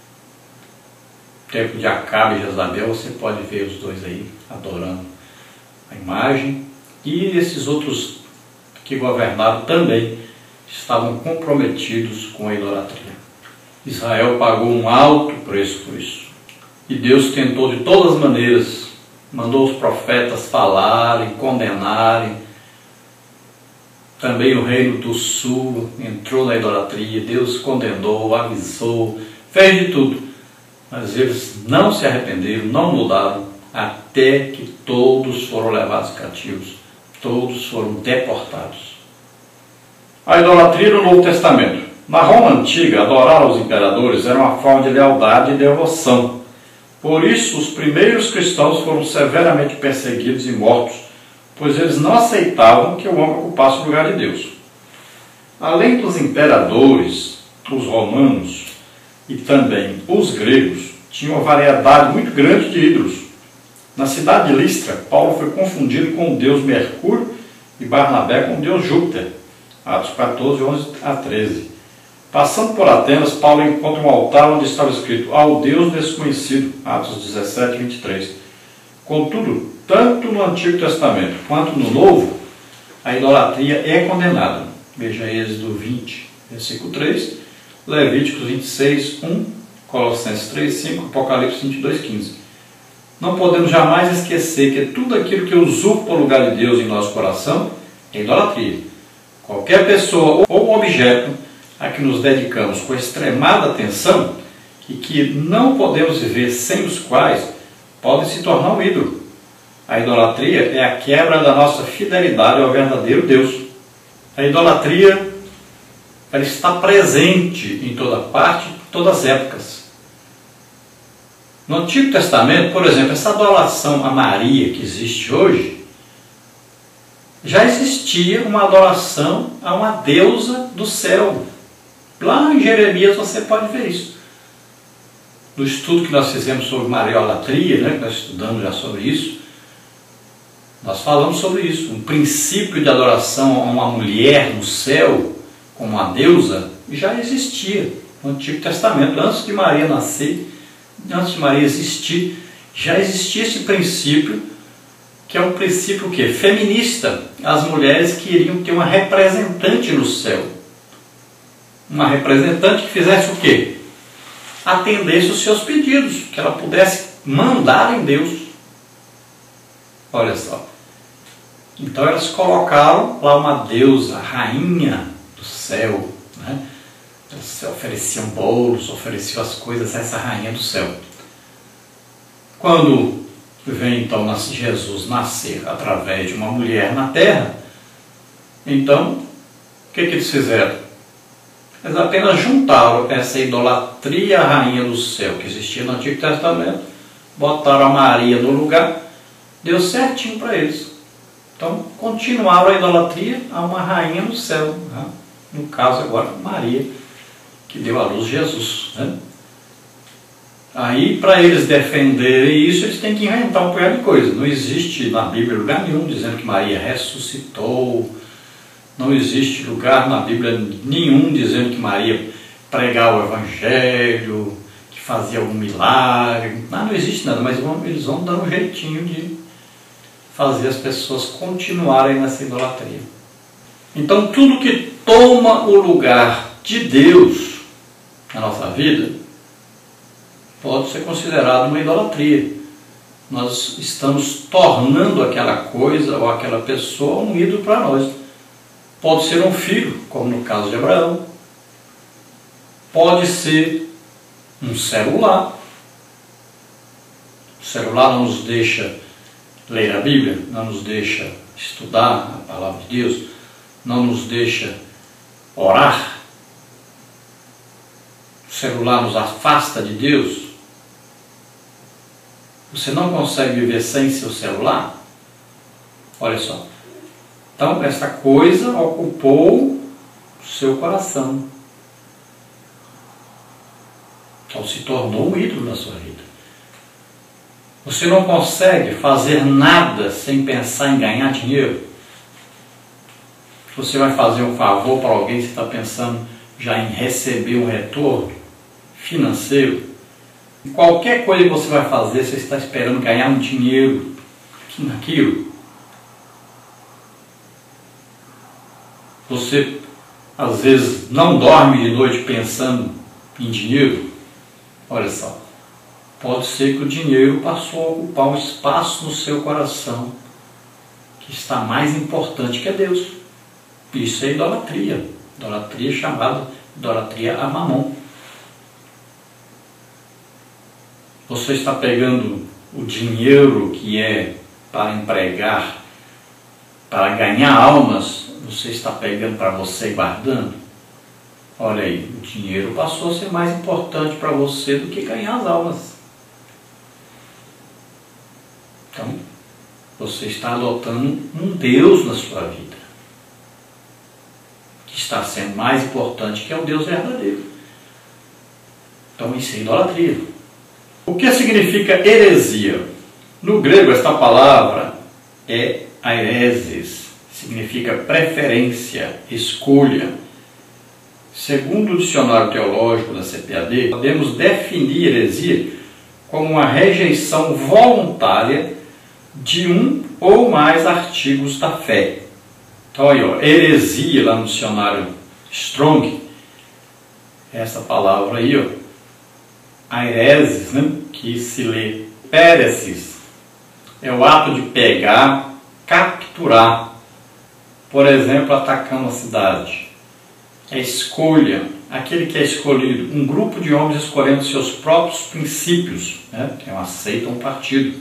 Speaker 1: No tempo de Acabe e Jezabel, você pode ver os dois aí adorando a imagem, e esses outros que governaram também estavam comprometidos com a idolatria. Israel pagou um alto preço por isso. E Deus tentou de todas as maneiras, mandou os profetas falarem, condenarem. Também o reino do sul entrou na idolatria, Deus condenou, avisou, fez de tudo. Mas eles não se arrependeram, não mudaram, até que todos foram levados cativos, todos foram deportados. A idolatria no Novo Testamento. Na Roma Antiga, adorar aos imperadores era uma forma de lealdade e devoção. Por isso, os primeiros cristãos foram severamente perseguidos e mortos, pois eles não aceitavam que o homem ocupasse o lugar de Deus. Além dos imperadores, os romanos e também os gregos tinham uma variedade muito grande de ídolos. Na cidade de Listra, Paulo foi confundido com o deus Mercúrio e Barnabé com o deus Júpiter. Atos quatorze, onze a treze. Passando por Atenas, Paulo encontra um altar onde estava escrito ao Deus desconhecido. Atos dezessete, vinte e três. Contudo, tanto no Antigo Testamento quanto no Novo, a idolatria é condenada. Veja Êxodo vinte, versículo três, Levíticos vinte e seis, um, Colossenses três, cinco, Apocalipse vinte e dois, quinze. Não podemos jamais esquecer que tudo aquilo que usurpa o lugar de Deus em nosso coração é idolatria. Qualquer pessoa ou objeto a que nos dedicamos com extremada atenção e que não podemos viver sem os quais podem se tornar um ídolo. A idolatria é a quebra da nossa fidelidade ao verdadeiro Deus. A idolatria ela está presente em toda parte, em todas as épocas. No Antigo Testamento, por exemplo, essa adoração a Maria que existe hoje, já existia uma adoração a uma deusa do céu. Lá em Jeremias você pode ver isso. No estudo que nós fizemos sobre Mariolatria, né, que nós estudamos já sobre isso, nós falamos sobre isso. Um princípio de adoração a uma mulher no céu, como uma deusa, já existia no Antigo Testamento. Antes de Maria nascer, antes de Maria existir, já existia esse princípio, que é um princípio o quê? Feminista. As mulheres queriam ter uma representante no céu. Uma representante que fizesse o quê? Atendesse os seus pedidos, que ela pudesse mandar em Deus. Olha só. Então elas colocaram lá uma deusa, rainha do céu, né? Elas ofereciam bolos, ofereciam as coisas a essa rainha do céu. Quando vem então Jesus nascer através de uma mulher na terra, então o que, que eles fizeram? Eles apenas juntaram essa idolatria à rainha do céu que existia no Antigo Testamento, botaram a Maria no lugar, deu certinho para eles. Então continuaram a idolatria a uma rainha no céu, né? No caso agora Maria, que deu à luz Jesus, né? Aí, para eles defenderem isso, eles têm que inventar um punhado de coisa. Não existe na Bíblia lugar nenhum dizendo que Maria ressuscitou. Não existe lugar na Bíblia nenhum dizendo que Maria pregava o Evangelho, que fazia algum milagre. Não, não existe nada, mas vão, eles vão dar um jeitinho de fazer as pessoas continuarem nessa idolatria. Então, tudo que toma o lugar de Deus na nossa vida pode ser considerado uma idolatria.
Speaker 2: nós estamos tornando aquela coisa ou aquela pessoa um ídolo para nós. Pode ser um filho, como no caso de Abraão. Pode ser um celular. O celular não nos deixa ler a Bíblia, não nos deixa estudar a palavra de Deus, não nos deixa orar. O celular nos afasta de Deus. Você não consegue viver sem seu celular? Olha só. Então, essa coisa ocupou o seu coração. Então, se tornou um ídolo na sua vida. Você não consegue fazer nada sem pensar em ganhar dinheiro. Você vai fazer um favor para alguém, você está pensando já em receber um retorno financeiro. Qualquer coisa que você vai fazer, você está esperando ganhar um dinheiro naquilo. Você, às vezes, não dorme de noite pensando em dinheiro. Olha só, pode ser que o dinheiro passou a ocupar um espaço no seu coração que está mais importante que Deus. Isso é idolatria. Idolatria chamada idolatria a Mamon. Você está pegando o dinheiro que é para empregar, para ganhar almas, você está pegando para você e guardando? Olha aí, o dinheiro passou a ser mais importante para você do que ganhar as almas. Então, você está adotando um Deus na sua vida, que está sendo mais importante que é o Deus verdadeiro. Então, isso é idolatria. O que significa heresia? No grego, esta palavra é aireses, significa preferência, escolha. Segundo o dicionário teológico da C P A D, podemos definir heresia como uma rejeição voluntária de um ou mais artigos da fé. Então aí, ó, heresia lá no dicionário Strong, essa palavra aí, ó, aireses, né, que se lê péresis, é o ato de pegar, capturar, por exemplo, atacando uma cidade. É escolha, aquele que é escolhido, um grupo de homens escolhendo seus próprios princípios, né, que é uma seita, um partido.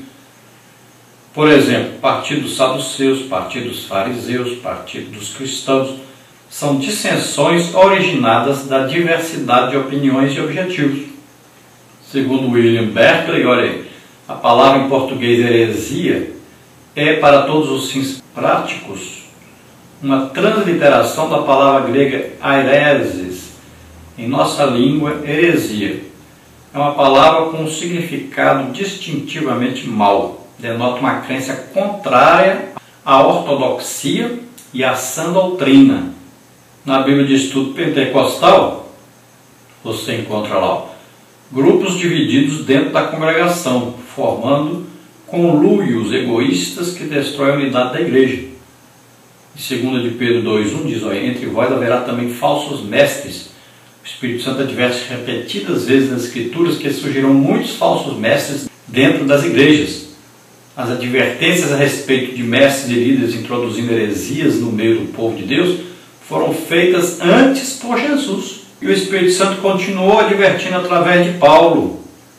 Speaker 2: Por exemplo, partido dos saduceus, partido dos fariseus, partido dos cristãos, são dissensões originadas da diversidade de opiniões e objetivos. Segundo William Berkeley, olha aí, a palavra em português heresia é, para todos os fins práticos, uma transliteração da palavra grega aireses, em nossa língua, heresia. É uma palavra com um significado distintivamente mau, denota uma crença contrária à ortodoxia e à sã doutrina. Na Bíblia de Estudo Pentecostal, você encontra lá, ó, grupos divididos dentro da congregação, formando conluios egoístas que destroem a unidade da igreja. Em segunda de Pedro dois, um diz, olha, entre vós haverá também falsos mestres. O Espírito Santo adverte repetidas vezes nas Escrituras que surgirão muitos falsos mestres dentro das igrejas. As advertências a respeito de mestres e líderes introduzindo heresias no meio do povo de Deus foram feitas antes por Jesus. E o Espírito Santo continuou advertindo através de Paulo.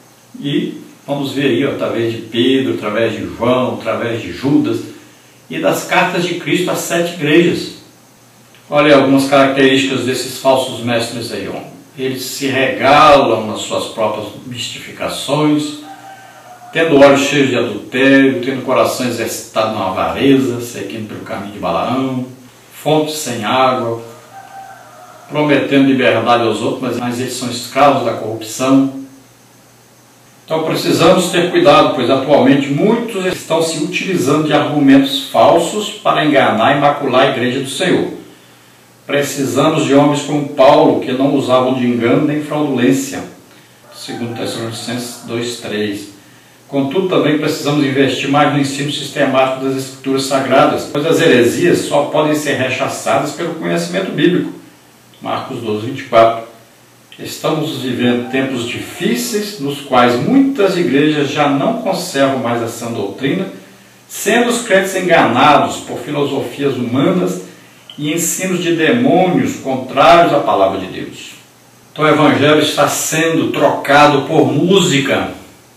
Speaker 2: E vamos ver aí, ó, através de Pedro, através de João, através de Judas e das cartas de Cristo às sete igrejas. Olha aí algumas características desses falsos mestres aí, ó. Eles se regalam nas suas próprias mistificações, tendo olhos cheios de adultério, tendo coração exercitado na avareza, seguindo pelo caminho de Balaão, fontes sem água, prometendo liberdade aos outros, mas eles são escravos da corrupção. Então precisamos ter cuidado, pois atualmente muitos estão se utilizando de argumentos falsos para enganar e macular a igreja do Senhor. Precisamos de homens como Paulo, que não usavam de engano nem fraudulência. Segundo Tessalonicenses dois, três. Contudo, também precisamos investir mais no ensino sistemático das Escrituras Sagradas, pois as heresias só podem ser rechaçadas pelo conhecimento bíblico. Marcos doze, vinte e quatro. Estamos vivendo tempos difíceis, nos quais muitas igrejas já não conservam mais a sã doutrina, sendo os crentes enganados por filosofias humanas e ensinos de demônios contrários à palavra de Deus. Então o Evangelho está sendo trocado por música.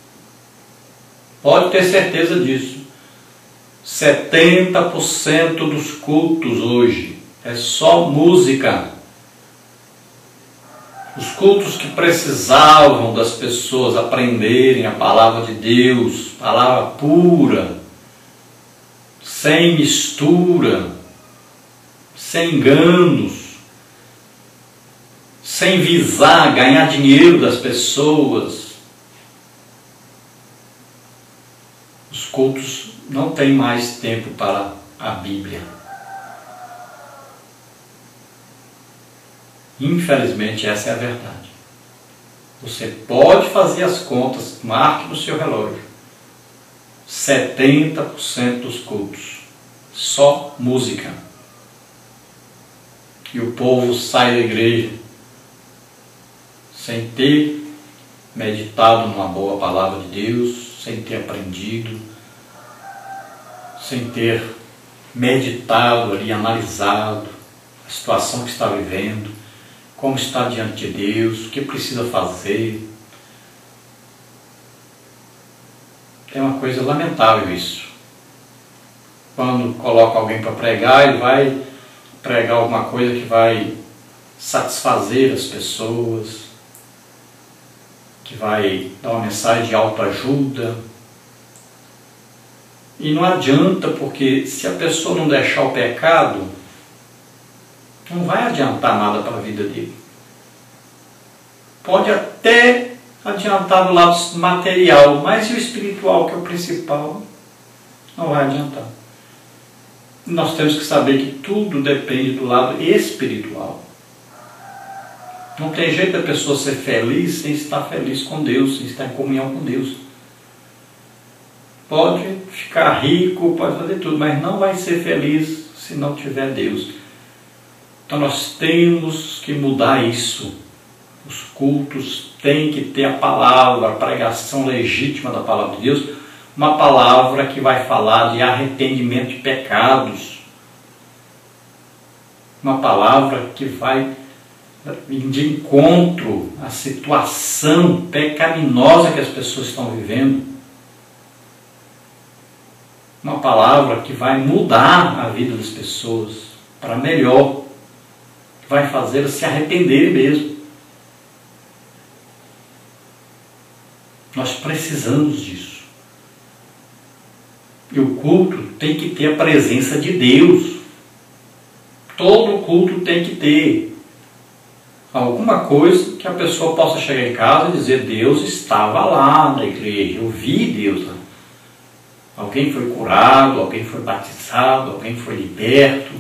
Speaker 2: Pode ter certeza disso. setenta por cento dos cultos hoje é só música. Os cultos que precisavam das pessoas aprenderem a palavra de Deus, palavra pura, sem mistura, sem enganos, sem visar ganhar dinheiro das pessoas. Os cultos não têm mais tempo para a Bíblia. Infelizmente, essa é a verdade. Você pode fazer as contas, marque no seu relógio. setenta por cento dos cultos, só música. E o povo sai da igreja sem ter meditado numa boa palavra de Deus, sem ter aprendido, sem ter meditado ali, analisado a situação que está vivendo, como está diante de Deus, o que precisa fazer. É uma coisa lamentável isso. Quando coloca alguém para pregar, ele vai pregar alguma coisa que vai satisfazer as pessoas, que vai dar uma mensagem de autoajuda. E não adianta, porque se a pessoa não deixar o pecado, não vai adiantar nada para a vida dele. Pode até adiantar do lado material, mas e o espiritual, que é o principal, não vai adiantar. Nós temos que saber que tudo depende do lado espiritual. Não tem jeito da pessoa ser feliz sem estar feliz com Deus, sem estar em comunhão com Deus. Pode ficar rico, pode fazer tudo, mas não vai ser feliz se não tiver Deus. Então nós temos que mudar isso. Os cultos têm que ter a palavra, a pregação legítima da palavra de Deus, uma palavra que vai falar de arrependimento de pecados, uma palavra que vai de encontro à situação pecaminosa que as pessoas estão vivendo, uma palavra que vai mudar a vida das pessoas para melhor, que vai fazê-las se arrependerem mesmo. Nós precisamos disso. E o culto tem que ter a presença de Deus. Todo culto tem que ter alguma coisa que a pessoa possa chegar em casa e dizer: Deus estava lá na igreja, eu vi Deus lá. Alguém foi curado, alguém foi batizado, alguém foi liberto.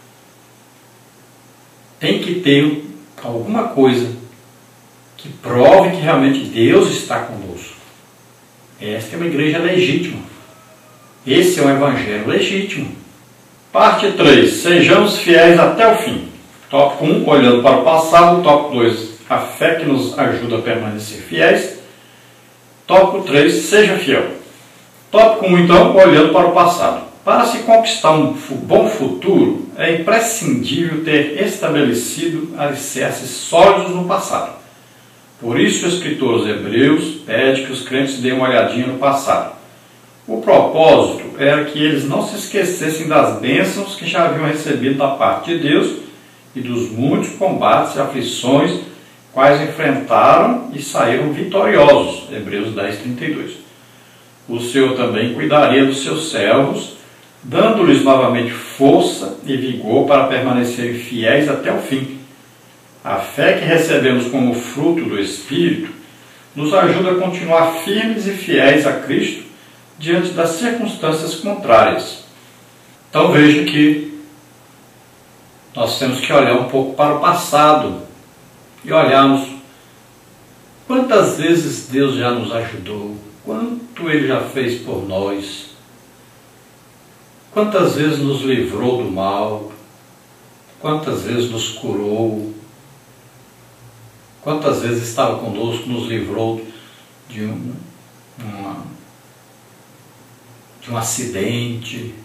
Speaker 2: Tem que ter alguma coisa que prove que realmente Deus está conosco. Esta é uma igreja legítima. Esse é um evangelho legítimo. Parte três. Sejamos fiéis até o fim. Tópico um, olhando para o passado. Tópico dois, a fé que nos ajuda a permanecer fiéis. Tópico três, seja fiel. Tópico um, então, olhando para o passado. Para se conquistar um bom futuro, é imprescindível ter estabelecido alicerces sólidos no passado. Por isso o escritor aos Hebreus pede que os crentes deem uma olhadinha no passado. O propósito era que eles não se esquecessem das bênçãos que já haviam recebido da parte de Deus e dos muitos combates e aflições quais enfrentaram e saíram vitoriosos. Hebreus dez, trinta e dois. O Senhor também cuidaria dos seus servos, dando-lhes novamente força e vigor para permanecerem fiéis até o fim. A fé que recebemos como fruto do Espírito nos ajuda a continuar firmes e fiéis a Cristo diante das circunstâncias contrárias. Então veja que nós temos que olhar um pouco para o passado e olharmos quantas vezes Deus já nos ajudou, quanto Ele já fez por nós, quantas vezes nos livrou do mal, quantas vezes nos curou, Quantas vezes estava conosco, nos livrou de um, uma, de um acidente.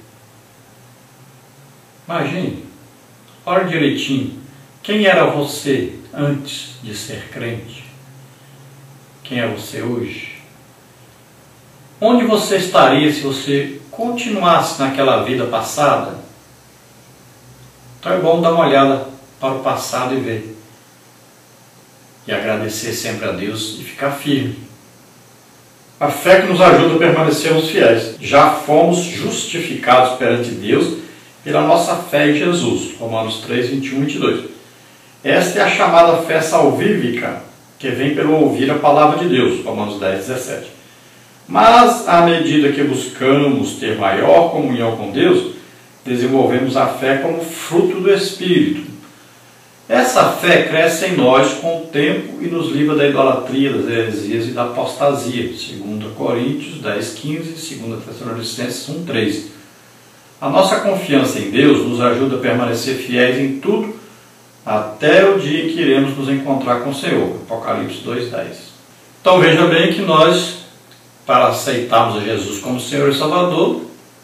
Speaker 2: Imagine, olha direitinho, quem era você antes de ser crente? Quem é você hoje? Onde você estaria se você continuasse naquela vida passada? Então é bom dar uma olhada para o passado e ver. E agradecer sempre a Deus e ficar firme. A fé que nos ajuda a permanecermos fiéis. Já fomos justificados perante Deus pela nossa fé em Jesus. Romanos três, vinte e um e vinte e dois. Esta é a chamada fé salvífica, que vem pelo ouvir a palavra de Deus. Romanos dez, dezessete. Mas, à medida que buscamos ter maior comunhão com Deus, desenvolvemos a fé como fruto do Espírito. Essa fé cresce em nós com o tempo e nos livra da idolatria, das heresias e da apostasia. Segunda Coríntios dez, quinze e Segunda Tessalonicenses um, três. A nossa confiança em Deus nos ajuda a permanecer fiéis em tudo, até o dia em que iremos nos encontrar com o Senhor. Apocalipse dois, dez. Então veja bem que nós, para aceitarmos a Jesus como Senhor e Salvador,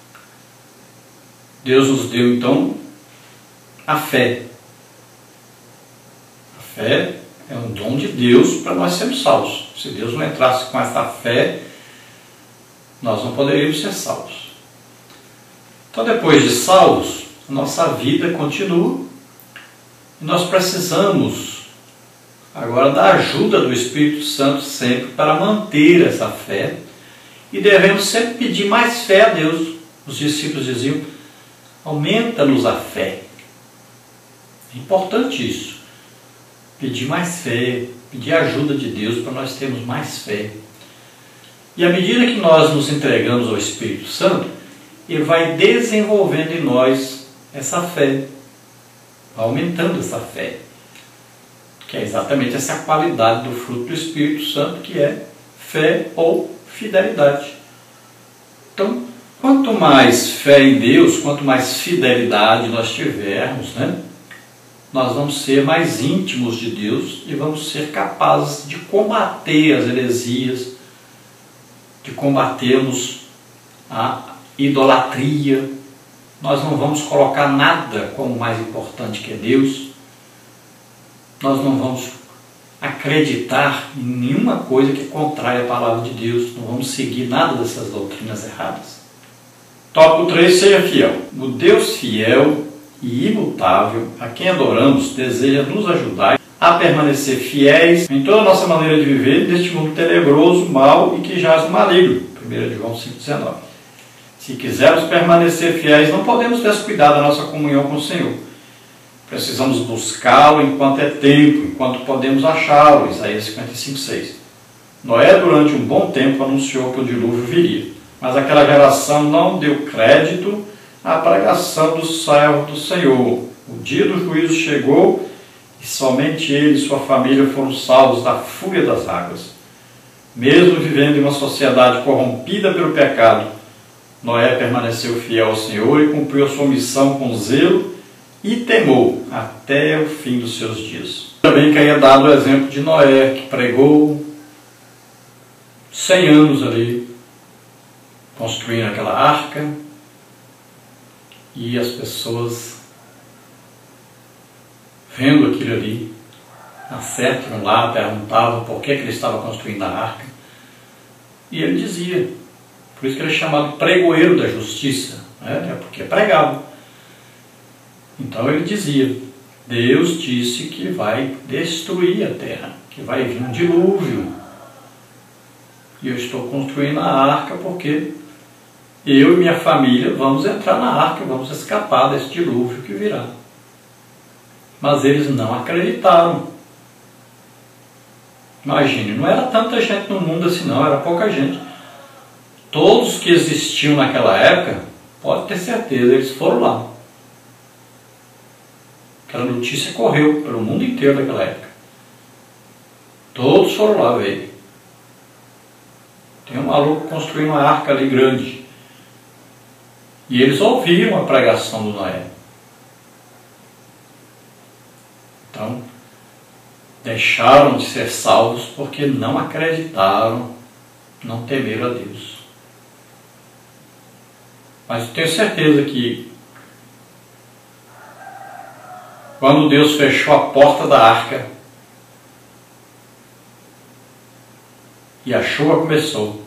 Speaker 2: Deus nos deu então a fé. A fé é um dom de Deus para nós sermos salvos. Se Deus não entrasse com essa fé, nós não poderíamos ser salvos. Então, depois de salvos, a nossa vida continua e nós precisamos agora da ajuda do Espírito Santo sempre para manter essa fé e devemos sempre pedir mais fé a Deus. Os discípulos diziam: aumenta-nos a fé. É importante isso. Pedir mais fé, pedir a ajuda de Deus para nós termos mais fé. E à medida que nós nos entregamos ao Espírito Santo, Ele vai desenvolvendo em nós essa fé, aumentando essa fé, que é exatamente essa qualidade do fruto do Espírito Santo, que é fé ou fidelidade. Então, quanto mais fé em Deus, quanto mais fidelidade nós tivermos, né, nós vamos ser mais íntimos de Deus e vamos ser capazes de combater as heresias, de combatermos a idolatria. Nós não vamos colocar nada como mais importante que Deus. Nós não vamos acreditar em nenhuma coisa que contrai a palavra de Deus. Não vamos seguir nada dessas doutrinas erradas. Tópico três. Seja fiel. O Deus fiel e imutável, a quem adoramos, deseja nos ajudar a permanecer fiéis em toda a nossa maneira de viver neste mundo tenebroso, mau e que jaz no maligno. primeira João cinco, dezenove. Se quisermos permanecer fiéis, não podemos descuidar da nossa comunhão com o Senhor. Precisamos buscá-lo enquanto é tempo, enquanto podemos achá-lo. Isaías cinquenta e cinco, seis. Noé, durante um bom tempo, anunciou que o dilúvio viria, mas aquela geração não deu crédito à pregação do servo do Senhor. O dia do juízo chegou e somente ele e sua família foram salvos da fúria das águas. Mesmo vivendo em uma sociedade corrompida pelo pecado, Noé permaneceu fiel ao Senhor e cumpriu a sua missão com zelo e temor até o fim dos seus dias. Também que aí é dado o exemplo de Noé, que pregou cem anos ali, construindo aquela arca, e as pessoas vendo aquilo ali, acertam lá, perguntavam por que, que ele estava construindo a arca, e ele dizia, por isso que ele é chamado pregoeiro da justiça, né? É porque pregava. Então ele dizia, Deus disse que vai destruir a terra, que vai vir um dilúvio, e eu estou construindo a arca porque eu e minha família vamos entrar na arca, vamos escapar desse dilúvio que virá. Mas eles não acreditaram. Imagine, não era tanta gente no mundo assim não, era pouca gente. Todos que existiam naquela época, pode ter certeza, eles foram lá. Aquela notícia correu pelo mundo inteiro naquela época. Todos foram lá ver. Tem um maluco construindo uma arca ali grande. E eles ouviram a pregação do Noé. Então, deixaram de ser salvos porque não acreditaram, não temeram a Deus. Mas eu tenho certeza que quando Deus fechou a porta da arca e a chuva começou,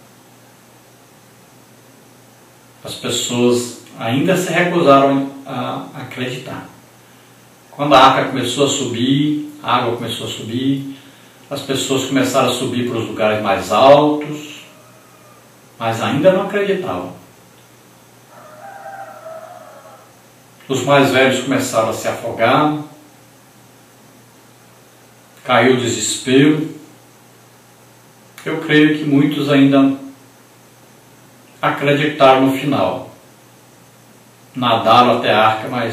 Speaker 2: as pessoas ainda se recusaram a acreditar. Quando a arca começou a subir, a água começou a subir, as pessoas começaram a subir para os lugares mais altos, mas ainda não acreditavam. Os mais velhos começaram a se afogar, caiu o desespero. Eu creio que muitos ainda acreditaram no final. Nadaram até a arca, mas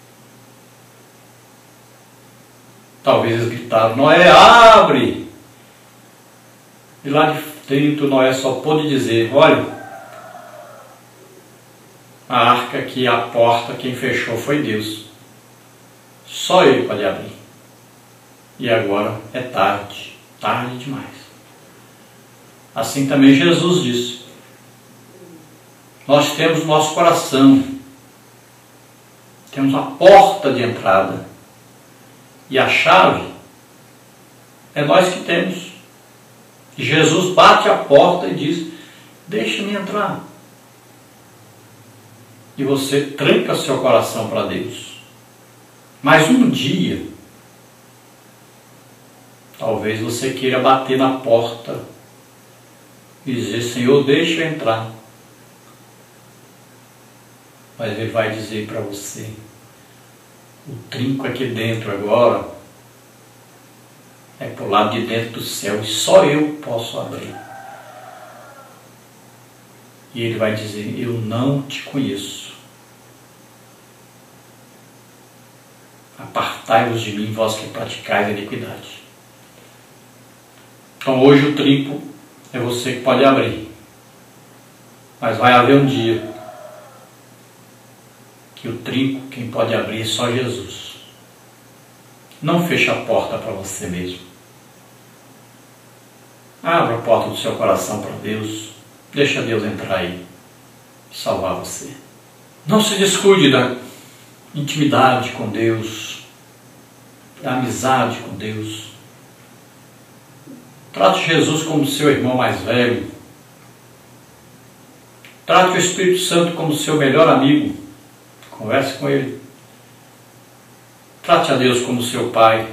Speaker 2: talvez eles gritaram: Noé, abre! E lá de dentro Noé só pôde dizer: olha, a arca que a porta, quem fechou foi Deus. Só Ele pode abrir. E agora é tarde, tarde demais. Assim também Jesus disse: nós temos nosso coração, temos a porta de entrada, e a chave é nós que temos. E Jesus bate a porta e diz: deixa-me entrar. E você tranca seu coração para Deus. Mas um dia, talvez você queira bater na porta e dizer: Senhor, deixa eu entrar. Mas Ele vai dizer para você: o trinco aqui dentro agora é para o lado de dentro do céu e só eu posso abrir. E Ele vai dizer: eu não te conheço. Apartai-vos de mim, vós que praticais a iniquidade. Então hoje o trinco é você que pode abrir. Mas vai haver um dia que o trinco, quem pode abrir é só Jesus. Não feche a porta para você mesmo. Abra a porta do seu coração para Deus. Deixa Deus entrar aí e salvar você. Não se descuide da intimidade com Deus, da amizade com Deus. Trate Jesus como seu irmão mais velho. Trate o Espírito Santo como seu melhor amigo. Converse com Ele. Trate a Deus como seu Pai.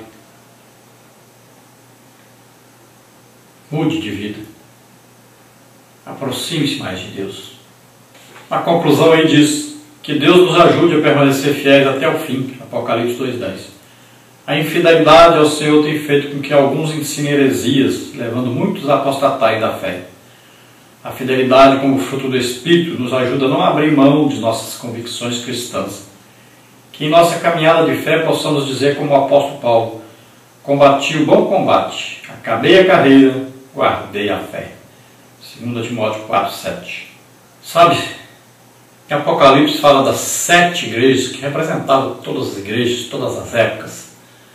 Speaker 2: Mude de vida. Aproxime-se mais de Deus. A conclusão aí diz que Deus nos ajude a permanecer fiéis até o fim. Apocalipse dois, dez. A infidelidade ao Senhor tem feito com que alguns ensinem heresias, levando muitos a apostatarem da fé. A fidelidade como fruto do Espírito nos ajuda a não abrir mão de nossas convicções cristãs. Que em nossa caminhada de fé possamos dizer como o apóstolo Paulo: combati o bom combate, acabei a carreira, guardei a fé. dois Timóteo quatro, sete. Sabe, que Apocalipse fala das sete igrejas que representavam todas as igrejas, todas as épocas.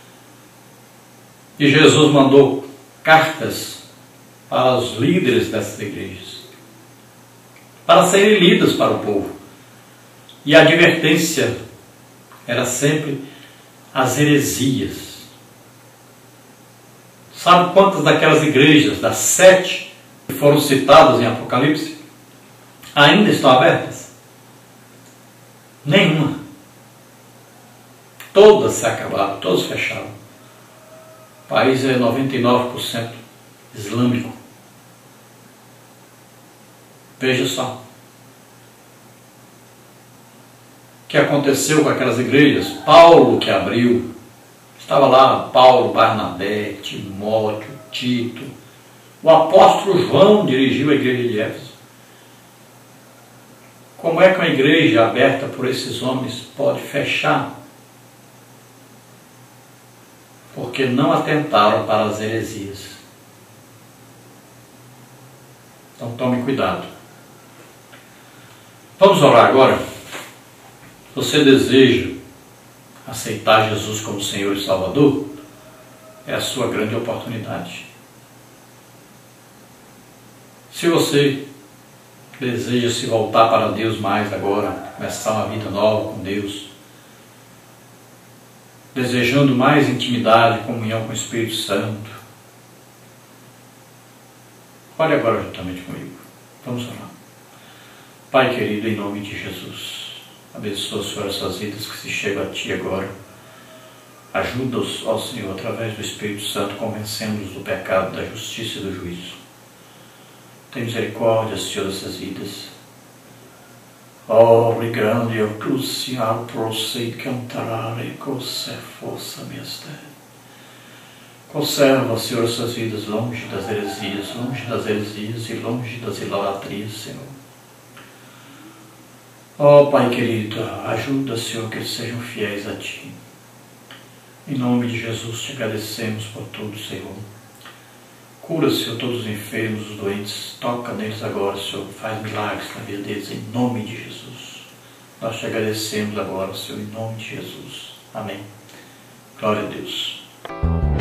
Speaker 2: E Jesus mandou cartas para os líderes dessas igrejas, para serem lidas para o povo. E a advertência era sempre as heresias. Sabe quantas daquelas igrejas, das sete que foram citadas em Apocalipse, ainda estão abertas? Nenhuma. Todas se acabaram, todas fecharam. O país é noventa e nove por cento islâmico. Veja só o que aconteceu com aquelas igrejas. Paulo que abriu, estava lá Paulo, Barnabé, Timóteo, Tito. O apóstolo João dirigiu a igreja de Éfeso. Como é que uma igreja aberta por esses homens pode fechar? Porque não atentaram para as heresias. Então tome cuidado. Vamos orar agora. Você deseja aceitar Jesus como Senhor e Salvador? é a sua grande oportunidade. Se você deseja se voltar para Deus mais agora, começar uma vida nova com Deus, desejando mais intimidade, comunhão com o Espírito Santo, ore agora juntamente comigo. Vamos orar. Pai querido, em nome de Jesus, abençoa, Senhor, essas vidas que se chegam a Ti agora. Ajuda-os, ó Senhor, através do Espírito Santo, convencendo-os do pecado, da justiça e do juízo. Tem misericórdia, Senhor, dessas vidas. Oh, grande eu crucial prosei cantarare cosé força mieste. Conserva, Senhor, essas vidas longe das heresias, longe das heresias e longe das idolatrias, Senhor. Oh, Pai querido, ajuda, Senhor, que eles sejam fiéis a Ti. Em nome de Jesus, te agradecemos por tudo, Senhor. Cura, Senhor, todos os enfermos, os doentes. Toca neles agora, Senhor. Faz milagres na vida deles, em nome de Jesus. Nós te agradecemos agora, Senhor, em nome de Jesus. Amém. Glória a Deus.